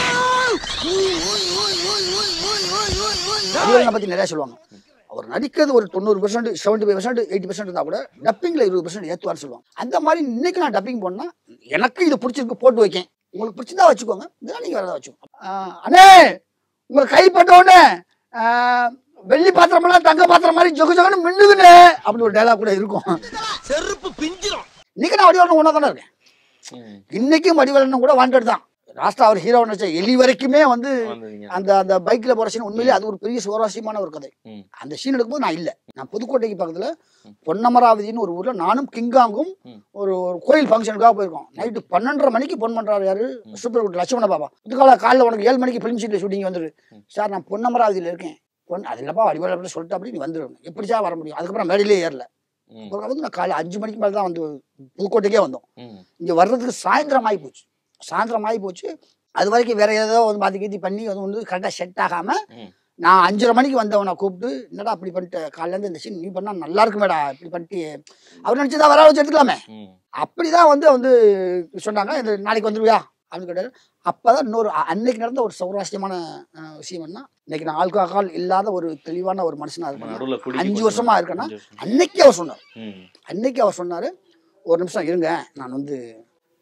பத்தி நிறைய சொல்லுவாங்க. அவர் நடிக்கிறது ஒரு தொண்ணூறு percent seventy five percent eighty percent இருந்தா கூட டப்பிங்ல இருபது பெர்சென்ட் ஏற்றுவார்னு சொல்லுவாங்க. அந்த மாதிரி இன்னைக்கு நான் டப்பிங் போனா எனக்கு இது பிடிச்சிருக்கு போட்டு வைக்கேன், உங்களுக்கு பிடிச்சிருந்தா வச்சுக்கோங்க, இதெல்லாம் நீங்க வேற வச்சுக்கோங்க. அண்ணே உங்க கைப்பட்ட உடனே வெள்ளி பாத்திரம் எல்லாம் தங்க பாத்திரம் மாதிரி ஜொகு ஜொகன்னு மின்னுதுன்னு அப்படி ஒரு டைலாக் கூட இருக்கும். செருப்பு பிஞ்சிரும். இன்னைக்கு நான் வடிவேலு ஒன்னா தானே இருக்கேன், இன்னைக்கும் வடிவேலு கூட வாண்டட் தான். லாஸ்டா அவர் ஹீரோ நினைச்ச எலி வரைக்குமே வந்து அந்த அந்த பைக்ல போற சீன் உண்மையிலேயே அது ஒரு பெரிய சுவாரஸ்யமான ஒரு கதை. அந்த சீன் எடுக்கும்போது நான் இல்ல, நான் புதுக்கோட்டைக்கு பக்கத்துல பொன்னமராவதினு ஒரு ஊர்ல நானும் கிங்காங்கும் ஒரு ஒரு கோயில் ஃபங்க்ஷனுக்காக போயிருக்கோம். நைட்டு பன்னெண்டரை மணிக்கு பொன் பண்றாரு யாரு சூப்பர் லட்சுமண பாபா. புதுக்கால காலைல உனக்கு ஏழு மணிக்கு பிலிம் ஷீட்ல ஷூட்டிங் வந்துரு சார், நான் பொன்னமராவதியில இருக்கேன். பொன் அது இல்லப்பா வடிவேலு அப்படின்னு சொல்லிட்டு அப்படி நீ வந்துடும், எப்படிச்சா வர முடியும். அதுக்கப்புறம் மேடையிலே ஏறல. வந்து நான் காலையில் அஞ்சு மணிக்கு மேலே தான் வந்து புதுக்கோட்டைக்கே வந்தோம். இங்கே வர்றதுக்கு சாயந்தரம் ஆகி போச்சு சாயந்தரம் ஆகி போச்சு அது வரைக்கும் வேற ஏதோ வந்து மாற்றி கீத்தி பண்ணி அது வந்து கரெக்டாக செட் ஆகாமல் நான் அஞ்சரை மணிக்கு வந்தவனை கூப்பிட்டு என்னடா அப்படி பண்ணிட்டு காலையிலேருந்து இந்த சீன் நீ பண்ணா நல்லா இருக்குமேடா இப்படி பண்ணிட்டு அவர் நினச்சிதான் வர வச்சு எடுத்துக்கலாமே அப்படிதான் வந்து வந்து சொன்னாங்க. இந்த நாளைக்கு வந்துருவியா அப்படின்னு கேட்டாரு. அப்போதான் இன்னொரு அன்னைக்கு நடந்த ஒரு சௌராஷ்டியமான விஷயம் என்ன, இன்னைக்கு நான் ஆல்கஹால் இல்லாத ஒரு தெளிவான ஒரு மனுஷனா இருக்கேன், அஞ்சு வருஷமா இருக்கேன்னா. அன்னைக்கு அவர் சொன்னார் அன்னைக்கு அவர் சொன்னாரு ஒரு நிமிஷம் இருங்க நான் வந்து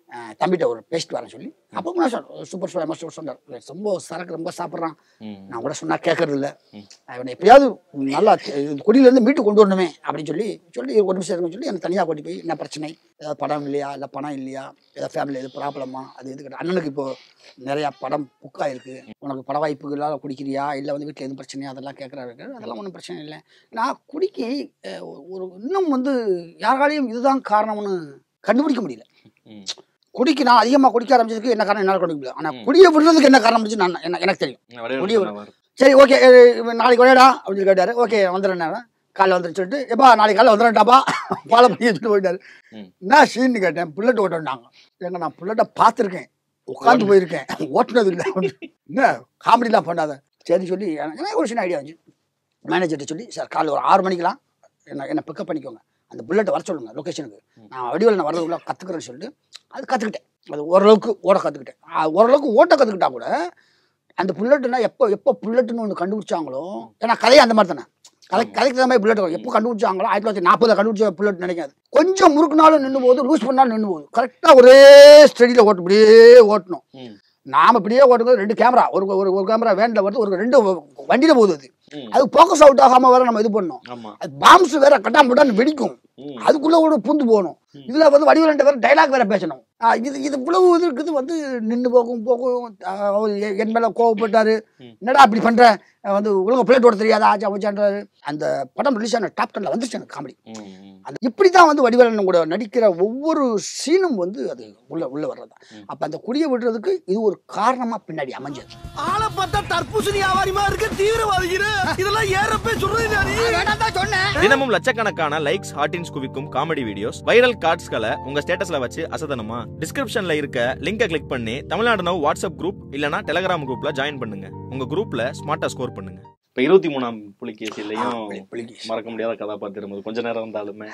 தம்பிட்ட ஒரு பேசிட்டு வரேன் சொல்லி அப்போ நான் சொன்னேன் சூப்பர் ஸ்டார் மாஸ்டர் சொன்னார் ரொம்ப சரக்கு ரொம்ப சாப்பிட்றான் நான் கூட சொன்னா கேட்கறது இல்லை அவனை எப்படியாவது நல்லா குடியிலேருந்து மீட்டு கொண்டு வரணுமே அப்படின்னு சொல்லி சொல்லி ஒரு நிமிஷம் இருக்குன்னு சொல்லி எனக்கு தனியாக கொண்டு போய் என்ன பிரச்சனை ஏதாவது படம் இல்லையா இல்லை பணம் இல்லையா ஏதாவது ஃபேமிலி எது ப்ராப்ளமா அது எது கேட்டால் அண்ணனுக்கு இப்போ நிறையா படம் புக்காக இருக்குது உனக்கு பட வாய்ப்புகளால் குடிக்கிறியா இல்லை வந்து வீட்டில் எதுவும் பிரச்சனையா அதெல்லாம் கேட்குறாரு அதெல்லாம் ஒன்றும் பிரச்சனை இல்லை நான் குடிக்கி ஒரு இன்னும் வந்து யாராலையும் இதுதான் காரணம்னு கண்டுபிடிக்க முடியல குடிக்கு நான் அதிகமாக குடிக்க ஆரம்பிச்சதுக்கு என்ன காரணம் என்னால் கண்டுபிடிக்கல ஆனால் குடியை விடுறதுக்கு என்ன காரணம் நான் என்ன எனக்கு தெரியும் குடிய சரி ஓகே நாளைக்கு விளையாடா அப்படின்னு சொல்லி கேட்டாரு ஓகே வந்துடுறேன் காலைல வந்துட்டு சொல்லிட்டு எப்பா நாளைக்கு காலையில் வந்துடுறேன்டாப்பா ஃபாலோ பண்ணி வச்சுட்டு போயிட்டாரு நான் சீன்னு கேட்டேன் புல்லட் ஓட்டோன்னாங்க ஏங்க நான் புல்லட்டை பார்த்துருக்கேன் உட்காந்து போயிருக்கேன் ஓட்டுனது இல்லை என்ன காமெடிலாம் பண்ணாத சரி சொல்லி எனக்கு ஒரு சின்ன ஐடியா வந்துச்சு மேனேஜர்கிட்ட சொல்லி சார் காலையில் ஒரு ஆறு மணிக்கெலாம் என்ன என்னை பிக்கப் பண்ணிக்கோங்க அந்த புல்லட்டை வர சொல்லுங்க லொக்கேஷனுக்கு நான் வடிவேல் நான் வரதுக்குள்ள கற்றுக்குறேன்னு சொல்லிட்டு அது கற்றுக்கிட்டேன் அது ஓரளவுக்கு ஓட கற்றுக்கிட்டேன் ஓரளவுக்கு ஓட்ட கற்றுக்கிட்டா கூட அந்த புல்லட்டுனா எப்போ எப்போ புல்லட்டுன்னு ஒன்று கண்டுபிடிச்சாங்களோ ஏன்னா கதையை அந்த மாதிரி தானே கதை கதைக்கு தகுந்த மாதிரி புல்லட் எப்போ கண்டுபிடிச்சாங்களோ ஆயிரத்தி தொள்ளாயிரத்தி நாற்பதுல கண்டுபிடிச்ச புல்லட் நினைக்காது கொஞ்சம் முறுக்குனாலும் நின்று போகுது லூஸ் பண்ணாலும் நின்று போகுது கரெக்டாக ஒரே ஸ்டடியில் ஓட்டு இப்படியே ஓட்டணும் நாம இப்படியே ஓட்டும்போது ரெண்டு கேமரா ஒரு ஒரு கேமரா வேன்ல வருது ஒரு ரெண்டு வண்டியில போகுது அது அது போக்கஸ் அவுட் ஆகாம வேற நம்ம இது பண்ணோம் அது பாம்ஸ் வேற கட்டாமட்டான்னு வெடிக்கும் அதுக்குள்ள ஒரு பூந்து போகணும் இதுல வந்து வடிவேல் வேற டைலாக் வேற பேசணும் இது இது இவ்வளவு இது இருக்குது வந்து நின்று போகும் போகும் என் மேல கோவப்பட்டாரு என்னடா அப்படி பண்ற வந்து உலக பிளேட் ஓட தெரியாதா ஆச்சா வச்சான்றாரு அந்த படம் ரிலீஸ் ஆன டாப் டென்ல வந்துச்சு எனக்கு காமெடி அந்த இப்படிதான் வந்து வடிவேலன் கூட நடிக்கிற ஒவ்வொரு சீனும் வந்து அது உள்ள உள்ள வர்றதா அப்ப அந்த குடியை விடுறதுக்கு இது ஒரு காரணமா பின்னாடி அமைஞ்சது ஆளை பார்த்தா தர்பூசணி வியாபாரிமா இருக்கு தீவிரவாதிகிற இதெல்லாம் ஏறப்பே சொல்றேன். தினமும் லட்சக்கணக்கான லைக்ஸ் ஹார்டின்ஸ் குவிக்கும் காமெடி வீடியோஸ் வைரல் கார்ட்ஸ்களை உங்க ஸ்டேட்டஸ்ல வச்சு அசதனமா டிஸ்கிரிப்ஷன்ல இருக்க லிங்கை கிளிக் பண்ணி தமிழ்நாடு நவ் வாட்ஸ்அப் குரூப் இல்லனா டெலிகிராம் குரூப்ல ஜாயின் பண்ணுங்க. உங்க குரூப்ல ஸ்மார்ட்டா ஸ்கோர் பண்ணுங்க. இப்ப இருபத்தி மூணாம் புலிகேசிலையும் மறக்க முடியாத கதாபாத்திரம் கொஞ்ச நேரம் இருந்தாலுமே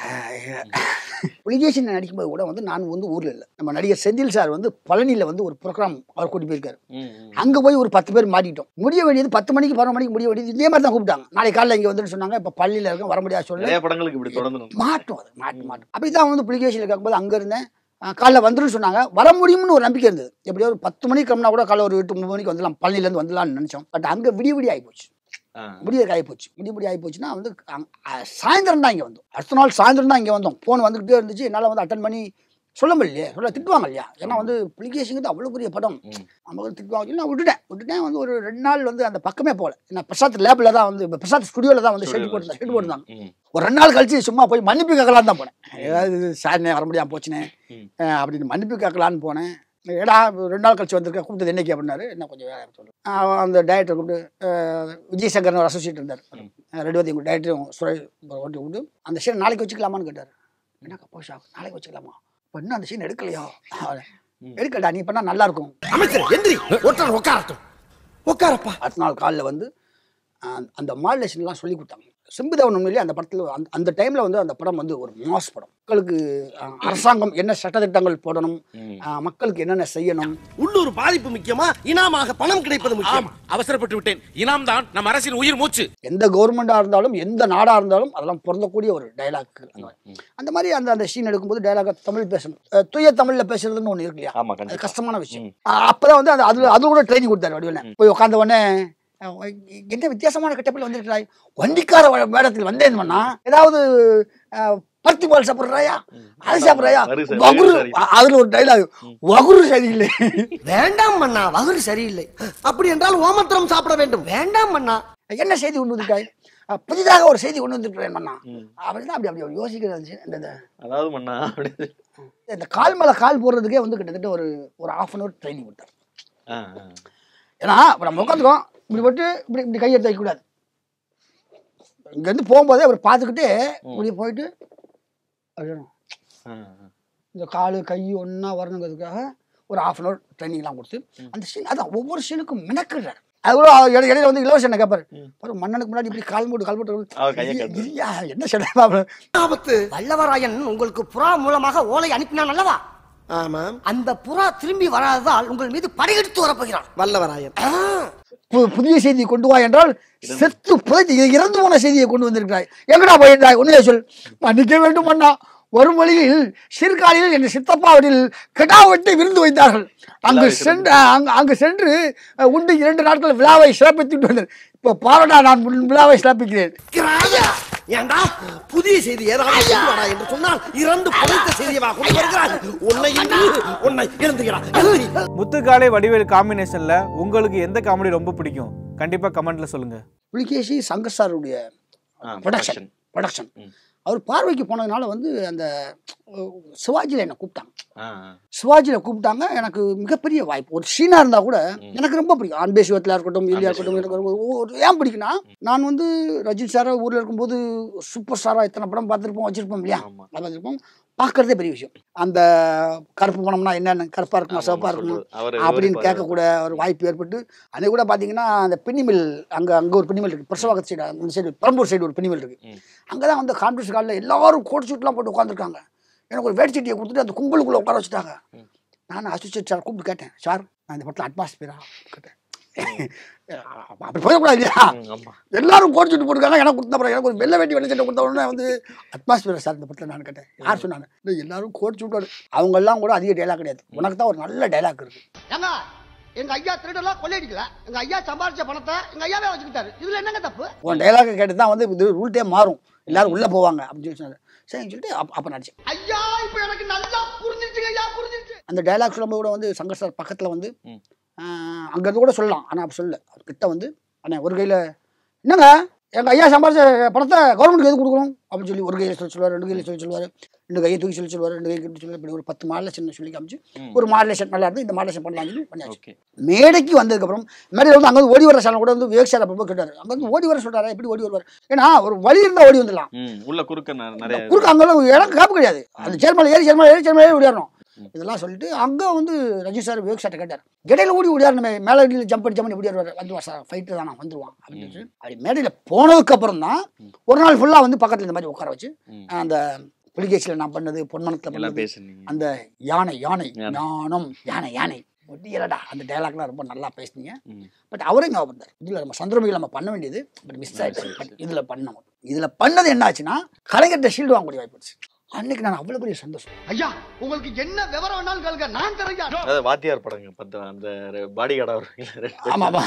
புலிகேசி நடிக்கும்போது கூட வந்து நான் வந்து ஊர்ல இல்லை நம்ம நடிகர் செந்தில் சார் வந்து பழனியில வந்து ஒரு ப்ரோக்ராம் அவர் கூட்டி போயிருக்காரு. அங்க போய் ஒரு பத்து பேர் மாட்டிட்டோம். முடிய வேண்டியது பத்து மணிக்கு பதினொரு மணிக்கு முடிய வேண்டியது இதே மாதிரி தான் கூப்பிட்டாங்க. நாளைக்கு காலையில் இங்க வந்து சொன்னாங்க இப்ப பள்ளியில இருக்க வர முடியாது சொல்லி படங்களுக்கு இப்படி தொடர்ந்து மாட்டோம் அது மாட்டு மாட்டோம் அப்படிதான் வந்து புலிகேசியில் இருக்கும்போது அங்க இருந்தேன். காலைல வந்துடும் சொன்னாங்க. வர முடியும்னு ஒரு நம்பிக்கை இருந்தது. எப்படியோ ஒரு பத்து மணிக்கு கிளம்பினா கூட காலைல ஒரு எட்டு ஒன்பது மணிக்கு வந்துடலாம் பழனில இருந்து வந்துடலாம்னு நினைச்சோம். பட் அங்க விடிய விடிய ஆகி போச்சு. முடிய ஆகி போச்சு முடிய முடிய ஆகி போச்சுன்னா வந்து சாயந்தரம் தான் இங்கே வந்தோம். அடுத்த நாள் சாயந்தரம் தான் இங்கே வந்தோம். ஃபோன் வந்துகிட்டே இருந்துச்சு. என்னால் வந்து அட்டன் பண்ணி சொல்ல முடியலையே சொல்ல திட்டுவாங்க இல்லையா. ஏன்னா வந்து புலிகேசிங்கிறது அவ்வளோ பெரிய படம் நம்ம வந்து திட்டுவாங்க சொல்லி நான் விட்டுட்டேன் விட்டுட்டேன் வந்து ஒரு ரெண்டு நாள் வந்து அந்த பக்கமே போகல. ஏன்னா பிரசாத் லேபில் தான் வந்து பிரசாத் ஸ்டுடியோவில் தான் வந்து ஷெட் போட்டு ஷெட் போட்டுருந்தாங்க. ஒரு ரெண்டு நாள் கழிச்சு சும்மா போய் மன்னிப்பு கேட்கலான்னு தான் போனேன். ஏதாவது சாரினே வர முடியாமல் போச்சுனே அப்படின்னு மன்னிப்பு கேட்கலான்னு போனேன். ஏடா ரெண்டு நாள் கழிச்சு வந்திருக்கேன் கூப்பிட்டது என்னைக்கு அப்படின்னாரு. என்ன கொஞ்சம் வேலை சொல்லுவேன். அந்த டைரக்டர் கூப்பிட்டு விஜய் சங்கர்னு ஒரு அசோசியேட் இருந்தார். ரெண்டு பேர்த்தையும் டைரக்டரும் சுரேஷ் ஓட்டி கூப்பிட்டு அந்த சீன் நாளைக்கு வச்சுக்கலாமான்னு கேட்டார். என்னக்கா போஷா நாளைக்கு வச்சுக்கலாமா இப்போ இன்னும் அந்த சீன் எடுக்கலையோ எடுக்கடா நீ பண்ணால் நல்லா இருக்கும். அமைச்சர் எந்திரி ஒருத்தர் உட்காரட்டும் உட்காரப்பா. அடுத்த நாள் காலில் வந்து அந்த மாடுலேஷன்லாம் சொல்லி கொடுத்தாங்க. சிம்புதேவன் உண்மையிலேயே அந்த படத்தில் அந்த அந்த டைமில் வந்து அந்த படம் வந்து ஒரு மாஸ் படம். மக்களுக்கு அரசாங்கம் என்ன சட்டத்திட்டங்கள் போடணும் மக்களுக்கு என்னென்ன செய்யணும் உள்ளூர் பாதிப்பு முக்கியமா இனாமாக பணம் கிடைப்பது முக்கியம். அவசரப்பட்டு விட்டேன். இனாம் தான் நம்ம அரசின் உயிர் மூச்சு. எந்த கவர்மெண்டா இருந்தாலும் எந்த நாடா இருந்தாலும் அதெல்லாம் பொருந்தக்கூடிய ஒரு டைலாக். அந்த மாதிரி அந்த அந்த சீன் எடுக்கும்போது டைலாக தமிழ் பேசணும். தூய தமிழ்ல பேசுறதுன்னு ஒண்ணு இருக்கு இல்லையா. அது கஷ்டமான விஷயம். அப்பதான் வந்து அந்த அதுல அது கூட ட்ரைனிங் கொடுத்தாரு வடிவேலன். போய் உட்காந்த உடனே என்ன வித்தியாசமான கட்டப்பில் வந்துருக்கிறாய் வண்டிக்கார வேடத்தில் வந்தேன் பண்ணா ஏதாவது பருத்தி பால் சாப்பிட்றாயா அது சாப்பிட்றாயா வகுரு அதுல ஒரு டைலாக் வகுரு சரியில்லை வேண்டாம் மண்ணா வகுரு சரியில்லை அப்படி என்றால் ஓமத்திரம் சாப்பிட வேண்டும் வேண்டாம் மண்ணா. என்ன செய்தி கொண்டு வந்திருக்காய் புதிதாக ஒரு செய்தி கொண்டு வந்துருக்கிறேன் மண்ணா அப்படின்னா அப்படி அப்படி யோசிக்கிறது. அதாவது மண்ணா இந்த கால் மேல கால் போடுறதுக்கே வந்து கிட்டத்தட்ட ஒரு ஒரு ஹாஃப் அன் அவர் ட்ரைனிங் கொடுத்தாரு. ஏன்னா இப்போ நம்ம உட்காந்துக்கோம் இப்படி போட்டு இப்படி இப்படி கையெடுத்து வைக்கக்கூடாது. இங்கேருந்து போகும்போதே அவர் பார்த்துக்கிட்டு இப்படி போயிட்டு இந்த காலு கை ஒன்றா வரணுங்கிறதுக்காக ஒரு ஹாஃப் அன் அவர் ட்ரைனிங்லாம் கொடுத்து அந்த சீன் அதான் ஒவ்வொரு சீனுக்கும் மெனக்கிடுறாரு. அது கூட இடையில வந்து இலவசம் என்ன கேட்பாரு ஒரு மன்னனுக்கு முன்னாடி இப்படி கால் போட்டு கால் போட்டு என்ன ஆபத்து. வல்லவராயன் உங்களுக்கு புறா மூலமாக ஓலை அனுப்பினான் அல்லவா. ஆமாம். அந்த புறா திரும்பி வராததால் உங்கள் மீது படையெடுத்து வரப்போகிறான் வல்லவராயன். புதிய செய்தி கொண்டு வா என்றால் செத்து புதைத்து இறந்து போன செய்தியை கொண்டு வந்திருக்கிறாய். எங்கடா போயிருந்தாய் ஒன்னுமே சொல். மன்னிக்க வேண்டும் அண்ணா வரும் வழியில் சீர்காழியில் என் சித்தப்பா வீட்டில் கிடா வெட்டி விருந்து வைத்தார்கள். அங்கு சென்று அங்கு அங்கு சென்று உண்டு இரண்டு நாட்கள் விழாவை சிறப்பித்துட்டு வந்தேன். இப்போ பாரடா நான் விழாவை சிறப்பிக்கிறேன். ஏண்டா புதிய செய்தி ஏதாவது என்று சொன்னால் இறந்து புதைத்த செய்தியவா கொண்டு வருகிறார். உன்னை உன்னை எழுந்துகிறார். முத்துக்காலை வடிவேலு காம்பினேஷன்ல உங்களுக்கு எந்த காமெடி ரொம்ப பிடிக்கும்? கண்டிப்பா கமெண்ட்ல சொல்லுங்க. புலிகேசி சங்கர் சாருடைய ப்ரொடக்ஷன் ப்ரொடக்ஷன் அவர் பார்வைக்கு போனதுனால வந்து அந்த சிவாஜியில் என்னை கூப்பிட்டாங்க. சிவாஜியில் கூப்பிட்டாங்க. எனக்கு மிகப்பெரிய வாய்ப்பு. ஒரு சீனாக இருந்தால் கூட எனக்கு ரொம்ப பிடிக்கும். அன்பே சிவத்தில் இருக்கட்டும், இல்லையா இருக்கட்டும், எனக்கு ஏன் பிடிக்குன்னா, நான் வந்து ரஜினி சாரை ஊரில் இருக்கும்போது சூப்பர் ஸ்டாராக இத்தனை படம் பார்த்துருப்போம், வச்சுருப்போம் இல்லையா, பார்த்துருப்போம். பார்க்கறதே பெரிய விஷயம். அந்த கருப்பு பணம்னா என்னென்ன, கருப்பாக இருக்குமா சிவப்பாக இருக்குமா அப்படின்னு கேட்கக்கூட ஒரு வாய்ப்பு ஏற்பட்டு, அதே கூட பார்த்தீங்கன்னா அந்த பின்னிமில் அங்கே அங்கே ஒரு பின்னிமில் இருக்குது, பிரசவாக சைடு அந்த சைடு பெரம்பூர் சைடு ஒரு பின்னிமில் இருக்குது. அங்கே தான் வந்து கான்ஃபரன்ஸ் காலில் எல்லாரும் கோட் சூட்லாம் போட்டு உட்காந்துருக்காங்க. எனக்கு ஒரு வேட் சட்டியை கொடுத்துட்டு அந்த கும்பலுக்குள்ளே உட்கார வச்சுட்டாங்க. நான் அசோசியேட் சார் கூப்பிட்டு கேட்டேன், சார் நான் இந்த படத்தில் அட்மாஸ்பியரா கேட்டேன். அப்படி போயக்கூடாது இல்லையா, எல்லாரும் கோட் சூட்டு போட்டுருக்காங்க. எனக்கு கொடுத்த அப்புறம் எனக்கு ஒரு வெள்ளை வேட்டி வெள்ளை சட்டை கொடுத்த உடனே வந்து அட்மாஸ்பியர் சார் இந்த படத்தில் நான் கேட்டேன். யார் சொன்னாங்க? இல்லை எல்லாரும் கோட் சூட்டோடு. அவங்க எல்லாம் கூட அதிக டைலாக் கிடையாது, உனக்கு தான் ஒரு நல்ல டைலாக் இருக்கு. எங்க ஐயா திருடெல்லாம் கொள்ளையடிக்கல, எங்க ஐயா சம்பாதிச்ச பணத்தை எங்க ஐயாவே வச்சுக்கிட்டாரு. இதுல என்னங்க தப்பு? உன் டைலாக் கேட்டு தான் வந்து இது ரூல்ட்டே மாறும், எல்லாரும் உள்ள போவாங்க அப்படின்னு சொல்லி சொன்னாரு. சரி சொல்லிட்டு அப்ப நடிச்சேன். ஐயா இப்போ எனக்கு நல்லா புரிஞ்சிருச்சு ஐயா, புரிஞ்சிருச்சு. அந்த டைலாக் சொல்லும்போது கூட வந்து சங்கர் சார் பக்கத்துல வந்து அங்கிருந்து கூட சொல்லலாம், ஆனா அப்ப சொல்ல கிட்ட வந்து அண்ணா ஒரு கையில என்னங்க எங்க ஐயா சம்பாதிச்ச பணத்தை கவர்மெண்ட்டுக்கு எது கொடுக்கணும் அப்படின்னு சொல்லி ஒரு கையில சொல்லி சொல்லுவார், ரெண்டு கையில சொல்லி சொல்லுவார், ரெண்டு கையை தூக்கி சொல்லி சொல்லுவார், ரெண்டு கை கட்டி சொல்லி இப்படி ஒரு பத்து மாடலேஷன் சொல்லி காமிச்சு ஒரு மாடலேஷன் நல்லா இருந்து இந்த மாடலேஷன் பண்ணலாம் சொல்லி பண்ணியாச்சு. மேடைக்கு வந்ததுக்கப்புறம் மேடையில் வந்து அங்கே வந்து ஓடி வர சாலை கூட வந்து விவேக் சார் அப்போ கேட்டார், அங்கே வந்து ஓடி வர சொல்றாரு, எப்படி ஓடி வருவார்? ஏன்னா ஒரு வழி இருந்தால் ஓடி வந்துடலாம், உள்ள குறுக்க நிறைய குறுக்க அங்கெல்லாம் எனக்கு காப்பு கிடையாது, அந்த சேர்மலை ஏறி சேர்மலை ஏறி சேர்மலை ஏறி ஓடிடணும். இதெல்லாம் சொல்லிட்டு அங்கே வந்து ரஜினி சார் விவேக் சார்ட்ட கேட்டார், இடையில ஓடி ஓடியார் நம்ம மேலே ஜம்ப் பண்ணி ஜம்ப் எப்படி வருவார்? வந்துடுவார் சார், ஃபைட்டு தான் நான் வந்துடுவான் அப்படின்னு சொல்லி அப்படி மேடையில் போனதுக்கு அப்புறம் தான் ஒரு நாள் ஃபுல்லாக வந்து பக்கத்தில் இந்த மாதிரி உட்கார வச்சு அந்த புலிகேசியில் நான் பண்ணது, பொன்மனத்தில் பண்ணது, அந்த யானை யானை ஞானம் யானை யானை ஒட்டியலடா அந்த டைலாக்லாம் ரொம்ப நல்லா பேசுனீங்க. பட் அவரே ஞாபகம் இதில் நம்ம சந்திரமுகியில் நம்ம பண்ண வேண்டியது பட் மிஸ் ஆயிடுச்சு. பட் இதில் பண்ணோம், இதில் பண்ணது என்ன ஆச்சுன்னா கலைஞர்கிட்ட ஷீல்டு வாங்கக்கூடிய வாய்ப்பு. அன்னைக்கு நான் அவ்வளவு பெரிய சந்தோஷம். ஐயா உங்களுக்கு என்ன விவரம் வேணாலும் கேளுங்க, நான் தரேன். அதாவது வாத்தியார் படங்க பத்த அந்த பாடி கார்டா வருவீங்க. ஆமா ஆமா,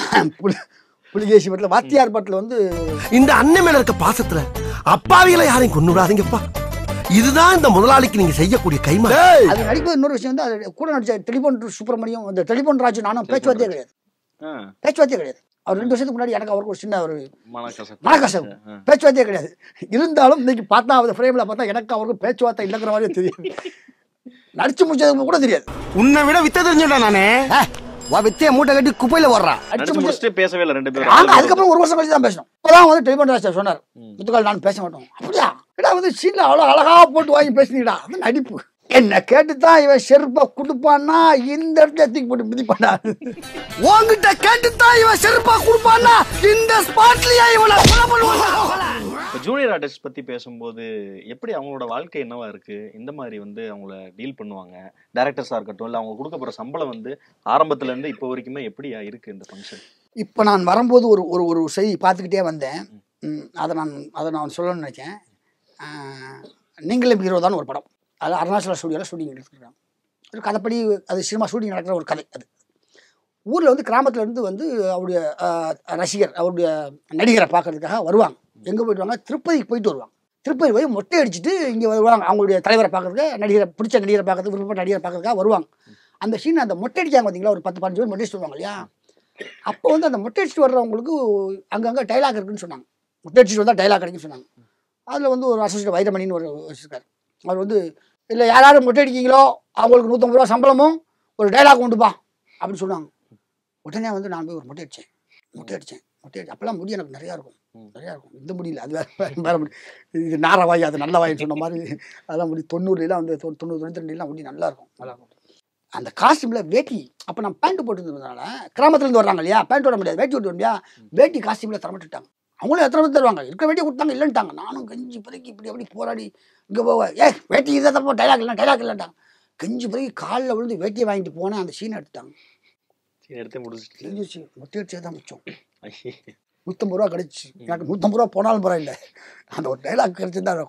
புலிகேசி படத்துல வாத்தியார் படத்துல வந்து இந்த அண்ணன் மேல இருக்க பாசத்துல அப்பாவிகளை யாரையும் கொண்டு விடாதீங்கப்பா. இதுதான் இந்த முதலாளிக்கு நீங்க செய்யக்கூடிய கைமா. அது நடிப்பது இன்னொரு விஷயம் வந்து, அது கூட நடிச்ச டெலிபோன் சுப்பிரமணியம், அந்த டெலிபோன் ராஜு நானும் பேச்சுவார்த்தையே கிடையாது, பேச்சுவார்த்தையே கிடையாது. அவர் ரெண்டு வருஷத்துக்கு முன்னாடி எனக்கு அவருக்கு ஒரு சின்ன ஒரு மனக்கசம், பேச்சுவார்த்தையே கிடையாது. இருந்தாலும் இன்னைக்கு பார்த்தா அவர் ஃப்ரேம்ல பார்த்தா எனக்கு அவருக்கு பேச்சுவார்த்தை இல்லைங்கிற மாதிரியே தெரியும். நடிச்சு முடிச்சதுக்கு கூட தெரியாது. உன்னை விட வித்த தெரிஞ்சுடா நானே. வித்திய மூட்டை கட்டி குப்பையில ஓடுறான். பேசவே இல்லை ரெண்டு பேரும். அதுக்கப்புறம் ஒரு வருஷம் கழிச்சு தான் பேசணும். இப்பதான் வந்து டெலிபோன் ராஜா சொன்னார், முத்துக்கால் நான் பேச மாட்டோம். அப்படியா வந்து சீன்ல அவ்வளவு அழகா போட்டு வாங்கி பேசுனீங்கடா, அது நடிப்பு. என்ன கேட்டுதான் இவன் செருப்பா கொடுப்பான்னா இந்த இடத்துல தூக்கி போட்டு மிதிப்பானா, உன்கிட்ட கேட்டுதான் இவன் செருப்பா கொடுப்பான்னா இந்த ஸ்பாட்லயே இவனை கொலை பண்ணுவாங்க. ஜூனியர் ஆர்டிஸ்ட் பத்தி பேசும்போது எப்படி அவங்களோட வாழ்க்கை என்னவா இருக்கு, இந்த மாதிரி வந்து அவங்கள டீல் பண்ணுவாங்க, டைரக்டர்ஸா இருக்கட்டும் இல்ல அவங்க கொடுக்க போற சம்பளம் வந்து ஆரம்பத்துல இருந்து இப்போ வரைக்குமே எப்படியா இருக்கு இந்த ஃபங்க்ஷன்? இப்போ நான் வரும்போது ஒரு ஒரு ஒரு செய்தி பார்த்துக்கிட்டே வந்தேன், அதை நான் அதை நான் சொல்லணும்னு நினைச்சேன். நீங்களே ஹீரோதான் ஒரு படம், அது அருணாச்சல ஸ்டுடியோவில் ஷூட்டிங் எடுத்துருக்காங்க. ஒரு கதைப்படி அது சினிமா ஷூட்டிங் நடக்கிற ஒரு கதை. அது ஊரில் வந்து கிராமத்துலேருந்து வந்து அவருடைய ரசிகர் அவருடைய நடிகரை பார்க்கறதுக்காக வருவாங்க. எங்கே போயிட்டு வாங்க, திருப்பதிக்கு போயிட்டு வருவாங்க. திருப்பதி போய் மொட்டை அடிச்சுட்டு இங்கே வருவாங்க, அவங்களுடைய தலைவரை பார்க்கறதுக்கு, நடிகரை பிடிச்ச நடிகரை பார்க்கறதுக்கு, விருப்பப்பட்ட நடிகரை பார்க்கறதுக்காக வருவாங்க. அந்த சீன் அந்த மொட்டை அடிக்காங்க பார்த்தீங்களா, ஒரு பத்து பதினஞ்சு பேர் மொட்டை அடிச்சுட்டு வருவாங்க இல்லையா. அப்போ வந்து அந்த மொட்டை அடிச்சுட்டு வர்றவங்களுக்கு அங்கங்கே டைலாக் இருக்குன்னு சொன்னாங்க. மொட்டை அடிச்சுட்டு வந்தால் டைலாக் கிடைக்குன்னு சொன்னாங்க. அதில் வந்து ஒரு அசோசியேட் வைரமணின்னு ஒரு வச்சுருக்காரு. அவர் வந்து இல்லை யாராரும் மொட்டை அடிக்கிங்களோ அவங்களுக்கு நூற்றம்பது ரூபா சம்பளமும் ஒரு டைலாக் உண்டுப்பா அப்படின்னு சொன்னாங்க. உடனே வந்து நான் போய் ஒரு மொட்டை அடித்தேன் மொட்டை அடித்தேன் மொட்டை அடிச்சு அப்போல்லாம் முடி எனக்கு நிறையா இருக்கும் நிறையா இருக்கும் இந்த முடியல அது வேறு வேறு முடி, இது நார வாய் அது நல்ல வாயின்னு சொன்ன மாதிரி அதெல்லாம் முடி தொண்ணூறுலாம் வந்து தொண்ணூறு தொண்ணூற்றி ரெண்டுலாம் முடி நல்லாயிருக்கும் நல்லாயிருக்கும். அந்த காஸ்டியூமில் வேட்டி அப்போ நான் பேண்ட்டு போட்டுருந்ததுனால கிராமத்துலேருந்து வர்றாங்க இல்லையா, பேண்ட் ஓட முடியாது, வேட்டி ஓட்ட முடியா, வேட்டி காஸ்டியூமில் தரமாட்டுட்டாங்க. அவங்களும் எத்தனை பேர் தருவாங்க, இருக்கிற வேட்டியை கொடுத்தாங்க இல்லைன்ட்டாங்க. நானும் கஞ்சி பிறகு இப்படி அப்படி போராடி இங்கே போவேன், ஏ வேட்டி இதை தரப்போ டைலாக் இல்லை டைலாக் இல்லைன்ட்டாங்க. கஞ்சி பிறகு காலில் விழுந்து வேட்டியை வாங்கிட்டு போனேன், அந்த சீனை எடுத்துட்டாங்க. எடுத்து முடிச்சுட்டு தெரிஞ்சிச்சு மொட்டை அடிச்சே தான் மிச்சம். நூற்றம்பது ரூபா கிடச்சி எனக்கு நூற்றம்பது ரூபா போனாலும் பரவாயில்லை, அந்த ஒரு டைலாக் கிடச்சி தான் இருக்கும்.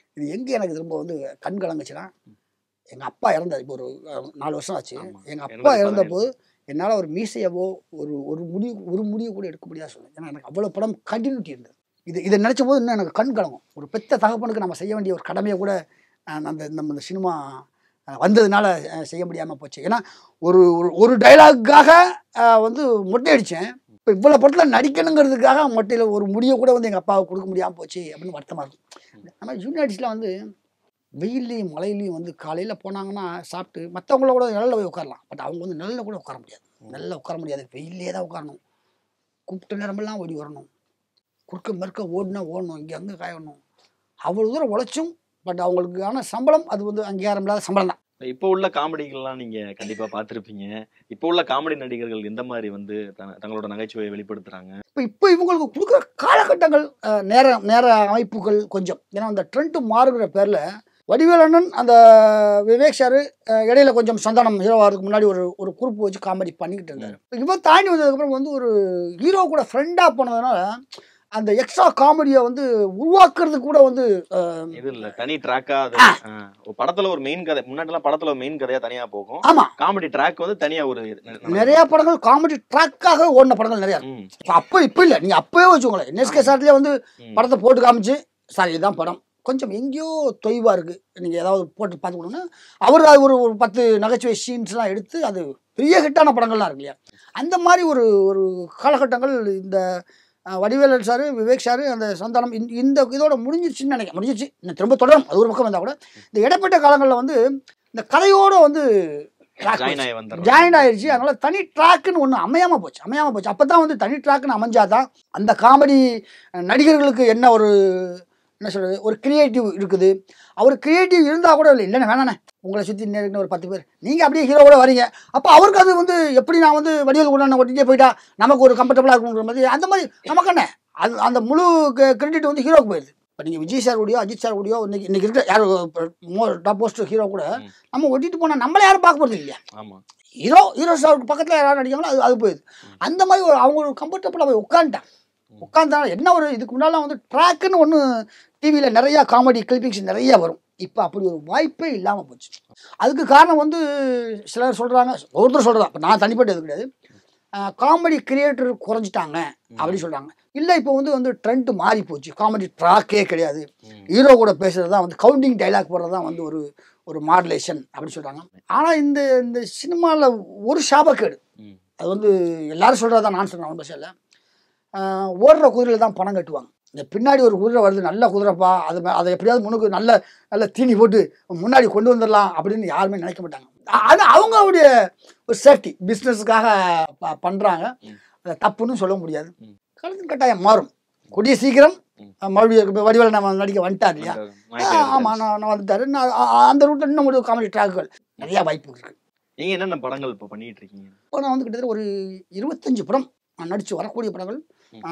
இது எங்கே எனக்கு ரொம்ப வந்து கண் கலங்குச்சுன்னா, எங்கள் அப்பா இறந்தார். இப்போ ஒரு நாலு வருஷம் ஆச்சு. எங்கள் அப்பா இருந்தபோது என்னால் ஒரு மீசையவோ ஒரு ஒரு முடிவு ஒரு முடிவு கூட எடுக்க முடியாது சொல்லுவேன். ஏன்னா எனக்கு அவ்வளோ படம் கண்டினியூட்டி இருந்தது. இது இதை நினச்ச போது இன்னும் எனக்கு கண் கலங்கும். ஒரு பெத்த தகப்பனுக்கு நம்ம செய்ய வேண்டிய ஒரு கடமையை கூட அந்த நம்ம இந்த சினிமா வந்ததுனால செய்ய முடியாமல் போச்சு. ஏன்னா ஒரு ஒரு டைலாக்காக வந்து மொட்டை அடித்தேன். இப்போ இவ்வளோ படத்தில் நடிக்கணுங்கிறதுக்காக மொட்டையில் ஒரு முடியை கூட வந்து எங்கள் அப்பாவுக்கு கொடுக்க முடியாமல் போச்சு அப்படின்னு வருத்தமாக இருக்கும். நம்ம ஜூனியர் ஆர்டிஸ்டில் வந்து வெயிலையும் மழையிலையும் வந்து காலையில் போனாங்கன்னா சாப்பிட்டு மற்றவங்கள கூட நிழலில் போய் உட்காரலாம். பட் அவங்க வந்து நிழலில் கூட உட்கார முடியாது. நல்லா உட்கார முடியாது. வெயிலே தான் உட்காரணும். கூப்பிட்ட நேரமெல்லாம் ஓடி வரணும். குறுக்க மறுக்க ஓடினா ஓடணும். இங்கே அங்கே காயணும். அவ்வளோ தூரம் உழைச்சும் பட் அவங்களுக்கான சம்பளம் அது வந்து அங்கீகாரம் இல்லாத சம்பளம் தான். இப்போ உள்ள காமெடிகள்லாம் நீங்க கண்டிப்பா பார்த்துருப்பீங்க. இப்போ உள்ள காமெடி நடிகர்கள் எந்த மாதிரி வந்து தங்களோட நகைச்சுவையை வெளிப்படுத்துறாங்க? இப்போ இப்போ இவங்களுக்கு கொடுக்குற காலகட்டங்கள் நேர நேர அமைப்புகள் கொஞ்சம் ஏன்னா அந்த ட்ரெண்ட் மாறுகிற பேரில் வடிவேலண்ணன் அந்த விவேக் சார் இடையில கொஞ்சம் சந்தானம் ஹீரோவாருக்கு முன்னாடி ஒரு ஒரு குரூப் வச்சு காமெடி பண்ணிக்கிட்டு இருந்தார். இவன் தாண்டி வந்ததுக்கப்புறம் வந்து ஒரு ஹீரோ கூட ஃப்ரெண்டாக போனதுனால அந்த எக்ஸ்ட்ரா காமெடியை வந்து உருவாக்குறதுக்கு கூட வந்து இது இல்ல தனி ட்ராக்கா படத்துல ஒரு மெயின் கதை முன்னாடி படத்துல ஒரு மெயின் கதையா தனியா போகும். ஆமா காமெடி ட்ராக் வந்து தனியா ஒரு நிறைய படங்கள் காமெடி ட்ராக்காக ஓடின படங்கள் நிறைய. அப்போ இப்போ இல்லை நீங்க அப்பவே வச்சுக்கோங்களேன். என்எஸ்கே சார்லயே வந்து படத்தை போட்டு காமிச்சு சார் இதுதான் படம் கொஞ்சம் எங்கேயோ தொய்வா இருக்கு நீங்க ஏதாவது போட்டு பார்த்துக்கணும்னா அவர் ஒரு ஒரு பத்து நகைச்சுவை சீன்ஸ்லாம் எடுத்து அது பெரிய ஹிட்டான படங்கள்லாம் இருக்கு இல்லையா. அந்த மாதிரி ஒரு ஒரு காலகட்டங்கள் இந்த வடிவேலன் சார் விவேக் சார் அந்த சந்தானம் இந்த இதோட முடிஞ்சிருச்சுன்னு நினைக்கிறேன். முடிஞ்சிச்சு இன்னும் திரும்ப தொடரும் அது ஒரு பக்கம் வந்தால் கூட இந்த இடைப்பட்ட காலங்களில் வந்து இந்த கதையோடு வந்து ஜாயின் ஆயிடுச்சு. அதனால தனி ட்ராக்குன்னு ஒன்று அமையாமல் போச்சு அமையாமல் போச்சு அப்போ தான் வந்து தனி ட்ராக்குன்னு அமைஞ்சாதான் அந்த காமெடி நடிகர்களுக்கு என்ன ஒரு என்ன சொல்கிறது ஒரு கிரியேட்டிவ் இருக்குது. அவர் கிரியேட்டிவ் இருந்தால் கூட இல்லை இல்லைன்னா வேணாண்ணே உங்களை சுற்றி நேருக்கு ஒரு பத்து பேர் நீங்கள் அப்படியே ஹீரோவோட வரீங்க அப்போ அவருக்கு அது வந்து எப்படி நான் வந்து வடிவேல் கூட நான் ஒட்டிகிட்டே போயிட்டா நமக்கு ஒரு கம்ஃபர்டபுளாக இருக்குங்கிற மாதிரி அந்த மாதிரி நமக்கு என்ன அது அந்த முழு கிரெடிட் வந்து ஹீரோக்கு போயிடுது. இப்போ நீங்கள் விஜய் சார் கூடயோ அஜித் சார் கூடயோ இன்னைக்கு இன்னைக்கு இருக்கிற யார் மோ டாப் போஸ்ட் ஹீரோ கூட நம்ம ஒட்டிட்டு போனால் நம்மளை யாரும் பார்க்க போகிறது இல்லையா. ஹீரோ ஹீரோ சாருக்கு பக்கத்தில் யாரும் நடிக்காங்களோ அது அது போயிடுது. அந்த மாதிரி ஒரு அவங்க ஒரு கம்ஃபர்டபுளாக போய் உட்காந்துட்டான் உட்காந்தா என்ன ஒரு இதுக்கு முன்னாலாம் வந்து ட்ராக்குன்னு ஒன்று டிவியில் நிறையா காமெடி கிளிப்பிங்ஸ் நிறையா வரும். இப்போ அப்படி ஒரு வாய்ப்பே இல்லாமல் போச்சு. அதுக்கு காரணம் வந்து சிலர் சொல்கிறாங்க ஒருத்தர் சொல்கிறதா இப்போ நான் தனிப்பட்ட இது கிடையாது காமெடி கிரியேட்டர் குறைஞ்சிட்டாங்க அப்படின்னு சொல்கிறாங்க. இல்லை இப்போ வந்து வந்து ட்ரெண்ட் மாறி போச்சு காமெடி ட்ராக்கே கிடையாது ஹீரோ கூட பேசுகிறது தான் வந்து கவுண்டிங் டைலாக் போடுறது தான் வந்து ஒரு ஒரு மாடுலேஷன் அப்படின்னு சொல்கிறாங்க. ஆனால் இந்த இந்த சினிமாவில் ஒரு சாபக்கேடு அது வந்து எல்லாரும் சொல்கிறதா நான் சொல்கிறேன் ஒன்றும் இல்லை ஓடுற குதிரையில் தான் பணம் கட்டுவாங்க. இந்த பின்னாடி ஒரு குதிரை வருது நல்ல குதிரைப்பா அது அதை எப்படியாவது முன்னுக்கு நல்ல நல்ல தீனி போட்டு முன்னாடி கொண்டு வந்துடலாம் அப்படின்னு யாருமே நினைக்க மாட்டாங்க. அது அவங்களுடைய ஒரு சேஃப்டி பிஸ்னஸுக்காக பண்ணுறாங்க. அதை தப்புன்னு சொல்ல முடியாது. காலத்தின் கட்டாயம் மாறும் கூடிய சீக்கிரம் மறுபடியும் வடிவேல் நம்ம நடிக்க வந்துட்டார் இல்லையா. ஆமாம் நான் நான் வந்துட்டாரு நான் அந்த ரூட்டில் இன்னும் ஒரு காமெடி ட்ராக்குகள் நிறையா வாய்ப்பு இருக்குது. நீங்கள் என்னென்ன படங்கள் இப்போ பண்ணிகிட்டு இருக்கீங்க? இப்போ நான் வந்து கிட்டத்தட்ட ஒரு இருபத்தஞ்சு படம் நான் நடித்து வரக்கூடிய படங்கள்.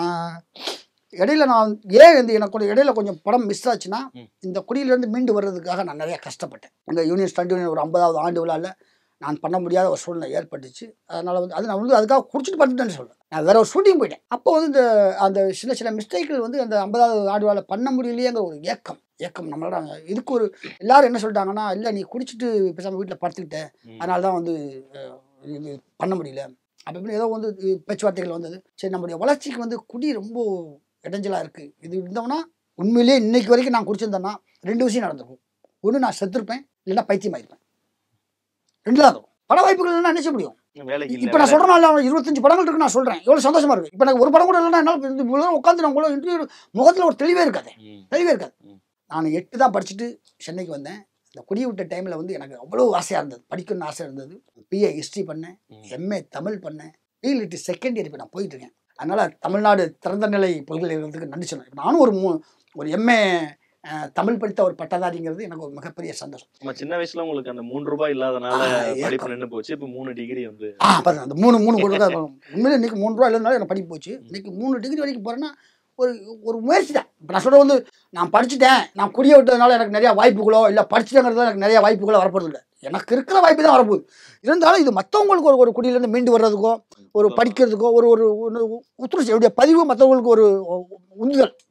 இடையில நான் ஏன் வந்து எனக்கு இடையில கொஞ்சம் படம் மிஸ் ஆச்சுன்னா இந்த குடியிலேருந்து மீண்டு வர்றதுக்காக நான் நிறையா கஷ்டப்பட்டேன். எங்கள் யூனியன் ஸ்டண்ட் யூனியன் ஒரு ஐம்பதாவது ஆண்டு விழாவில் நான் பண்ண முடியாத ஒரு சூழ்நிலை ஏற்பட்டுச்சு. அதனால் வந்து அது நான் வந்து அதுக்காக குடிச்சிட்டு பார்த்துட்டேன்னு சொல்கிறேன். நான் வேற ஒரு ஷூட்டிங் போயிட்டேன். அப்போ வந்து இந்த அந்த சில சில மிஸ்டேக்கள் வந்து அந்த ஐம்பதாவது ஆண்டு விழாவில் பண்ண முடியலையேங்கிற ஒரு ஏக்கம் ஏக்கம் நம்மளோட இதுக்கு ஒரு எல்லாரும் என்ன சொல்லிட்டாங்கன்னா இல்லை நீ குடிச்சிட்டு பேசாமல் வீட்டில் படுத்துக்கிட்டேன் அதனால தான் வந்து இது பண்ண முடியல அப்படி ஏதோ வந்து பேச்சுவார்த்தைகள் வந்தது. சரி நம்முடைய வளர்ச்சிக்கு வந்து குடி ரொம்ப இடைஞ்சலாக இருக்குது இது இருந்தோம்னா உண்மையிலேயே இன்னைக்கு வரைக்கும் நான் குடிச்சிருந்தேன்னா ரெண்டு விஷயம் நடந்திருக்கும். ஒன்று நான் செத்துருப்பேன் இல்லைன்னா பைத்தியமாயிருப்பேன். ரெண்டு தான் இருக்கும். பட வாய்ப்புகள் என்ன நினைச்ச முடியும். இப்போ நான் சொல்கிறேன் இருபத்தஞ்சு படங்கள் இருக்கு நான் சொல்கிறேன் எவ்வளோ சந்தோஷமா இருக்கு. இப்போ எனக்கு ஒரு படம் கூட இல்லைன்னா என்னால் உட்காந்து நான் கூட இன்டர்வியூ முகத்தில் ஒரு தெளிவே இருக்காது தெளிவே இருக்காது. நான் எட்டு தான் படிச்சுட்டு சென்னைக்கு வந்தேன். இந்த குடி விட்ட டைமில் வந்து எனக்கு அவ்வளோ ஆசையாக இருந்தது படிக்கணும்னு ஆசை இருந்தது. பிஏ ஹிஸ்ட்ரி பண்ணேன் எம்ஏ தமிழ் பண்ணேன் பிலிட்டு செகண்ட் இயர் இப்போ நான் போயிட்டு இருக்கேன். அதனால் தமிழ்நாடு திறந்த நிலை பல்கலைக்கழகத்துக்கு நன்றி சொன்னேன். இப்போ நானும் ஒரு மூ ஒரு எம்ஏ தமிழ் படித்த ஒரு பட்டதாரிங்கிறது எனக்கு ஒரு மிகப்பெரிய சந்தோஷம். நம்ம சின்ன வயசுல உங்களுக்கு அந்த மூணு ரூபாய் இல்லாதனால படிப்பு நின்று போச்சு. இப்போ மூணு டிகிரி வந்து ஆ பாருங்க அந்த மூணு மூணு கோடி உண்மையிலே இன்னைக்கு மூணு ரூபா இல்லைனாலும் எனக்கு படிப்பு போச்சு. இன்னைக்கு மூணு டிகிரி வரைக்கும் போகிறேன்னா ஒரு ஒரு முயற்சி தான். இப்போ நான் சொல்கிறது வந்து நான் படிச்சுட்டேன் நான் குடிய விட்டதுனால எனக்கு நிறையா வாய்ப்புகளோ இல்லை படிச்சுட்டேங்கிறது எனக்கு நிறையா வாய்ப்புகளோ வரப்போறது இல்லை. எனக்கு இருக்கிற வாய்ப்பு தான் வரப்போகுது. இருந்தாலும் இது மற்றவங்களுக்கு ஒரு ஒரு குடியிலேருந்து மீண்டு வர்றதுக்கோ ஒரு படிக்கிறதுக்கோ ஒரு ஒரு ஒத்துழைச்சி என்னுடைய பதிவு மற்றவங்களுக்கு ஒரு உந்துதல்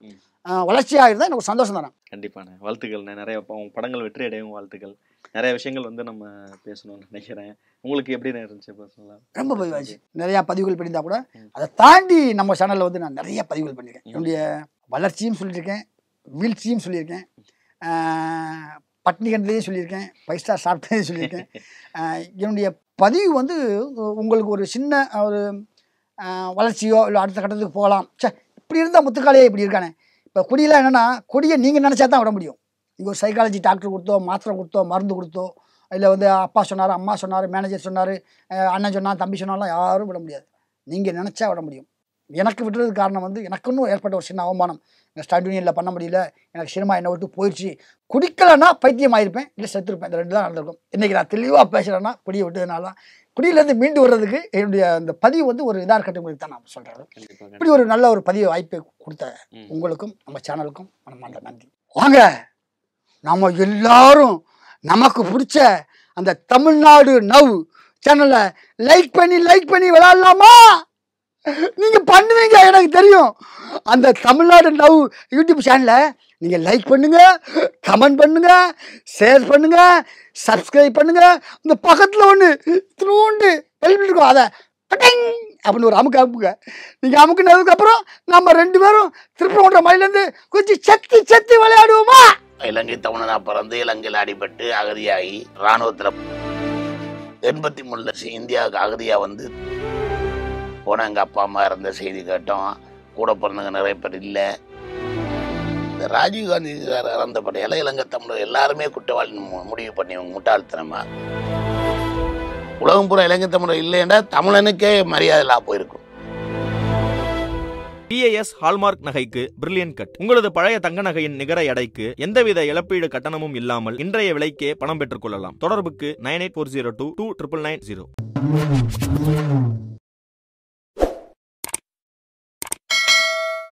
வளர்ச்சியாக இருந்தால் எனக்கு சந்தோஷம் தானே. கண்டிப்பாண்ணே, வாழ்த்துக்கள். நிறைய படங்கள் வெற்றி அடையும் வாழ்த்துக்கள். நிறைய விஷயங்கள் வந்து நம்ம பேசணும்னு நினைக்கிறேன். உங்களுக்கு எப்படி இருந்துச்சு பர்சனலாக? ரொம்ப பதிவாச்சு, நிறையா பதிவுகள் பண்ணியிருந்தா கூட அதை தாண்டி நம்ம சேனலில் வந்து நான் நிறைய பதிவுகள் பண்ணியிருக்கேன். என்னுடைய வளர்ச்சியும் சொல்லியிருக்கேன், வீழ்ச்சியும் சொல்லியிருக்கேன், பட்னி கண்டதையும் சொல்லியிருக்கேன், ஃபைவ் ஸ்டார் சாப்பிட்டதையும் சொல்லியிருக்கேன். என்னுடைய பதிவு வந்து உங்களுக்கு ஒரு சின்ன ஒரு வளர்ச்சியோ இல்லை அடுத்த கட்டத்துக்கு போகலாம், சே இப்படி இருந்தால் முத்துக்காலையே இப்படி இருக்கானே. இப்போ குடியெல்லாம் என்னென்னா, கொடியை நீங்கள் நினச்சா தான் விட முடியும். இங்கே ஒரு சைக்காலஜி டாக்டர் கொடுத்தோ, மாத்திரை கொடுத்தோ, மருந்து கொடுத்தோ, இல்லை வந்து அப்பா சொன்னார், அம்மா சொன்னார், மேனேஜர் சொன்னார், அண்ணன் சொன்னார், தம்பி சொன்னாலும் யாரும் விட முடியாது. நீங்கள் நினச்சா விட முடியும். எனக்கு விடுறதுக்கு காரணம் வந்து எனக்குன்னு ஏற்பட்ட ஒரு சின்ன அவமானம். எனக்கு ஸ்டாண்ட் யூனியனில் பண்ண முடியல, எனக்கு சினிமா என்னை விட்டு போயிடுச்சு. குடிக்கலைன்னா பைத்தியம் ஆகிருப்பேன், இல்லை செத்துருப்பேன். இந்த ரெண்டு தான் நடந்திருக்கும். இன்றைக்கி நான் தெளிவாக பேசுகிறேன்னா குடியை விட்டதுனால தான். குடியிலேருந்து மீண்டு வர்றதுக்கு என்னுடைய அந்த பதிவு வந்து ஒரு இதாக இருக்கட்டும் தான் நான் சொல்கிறேன். இப்படி ஒரு நல்ல ஒரு பதிவு வாய்ப்பை கொடுத்த உங்களுக்கும் நம்ம சேனலுக்கும் மனமார்ந்த நன்றி. வாங்க நம்ம எல்லாரும் நமக்கு பிடிச்ச அந்த தமிழ்நாடு நவ் சேனலை லைக் பண்ணி லைக் பண்ணி விளையாடலாமா? நீங்க பண்ணுவீங்க எனக்கு தெரியும். அந்த தமிழ்நாடு நவ் யூடியூப் சேனலை நீங்க லைக் பண்ணுங்க, கமெண்ட் பண்ணுங்க, ஷேர் பண்ணுங்க, சப்ஸ்கிரைப் பண்ணுங்க. இந்த பக்கத்தில் ஒன்று திருண்டு எழுப்பிட்டு இருக்கோம், அதை அப்படின்னு ஒரு அமுக்கு அமுக்குங்க. நீங்க அமுக்குனதுக்கு அப்புறம் நம்ம ரெண்டு பேரும் திருப்பி ஒன்ற மலையிலேருந்து கொஞ்சம் செத்து செத்து விளையாடுவோமா? இலங்கை தமிழனா பிறந்து இலங்கையில் அடிபட்டு அகதியாகி இராணுவத்தில் எண்பத்தி மூணுல இந்தியாவுக்கு அகதியா வந்து போன எங்கள் அப்பா அம்மா இருந்த செய்தி கேட்டோம். கூட பிறந்தவங்க நிறைய பேர் இல்லை. இந்த ராஜீவ்காந்தி சார் இறந்த படையால இலங்கை தமிழர் எல்லாருமே குற்றவாளி முடிவு பண்ணி முட்டாள்தனமா. உலகம் பூரா இலங்கை தமிழர் இல்லைன்னா தமிழனுக்கே மரியாதை இல்லாம போயிருக்கும். பி ஏ எஸ் ஹால்மார்க் நகைக்கு பிரில்லியன்ட் கட். உங்களது பழைய தங்க நகையின் நிகர எடைக்கு எந்தவித இழப்பீடு கட்டணமும் இல்லாமல் இன்றைய விலைக்கே பணம் பெற்றுக் கொள்ளலாம். தொடர்புக்கு nine eight four zero two two triple nine zero.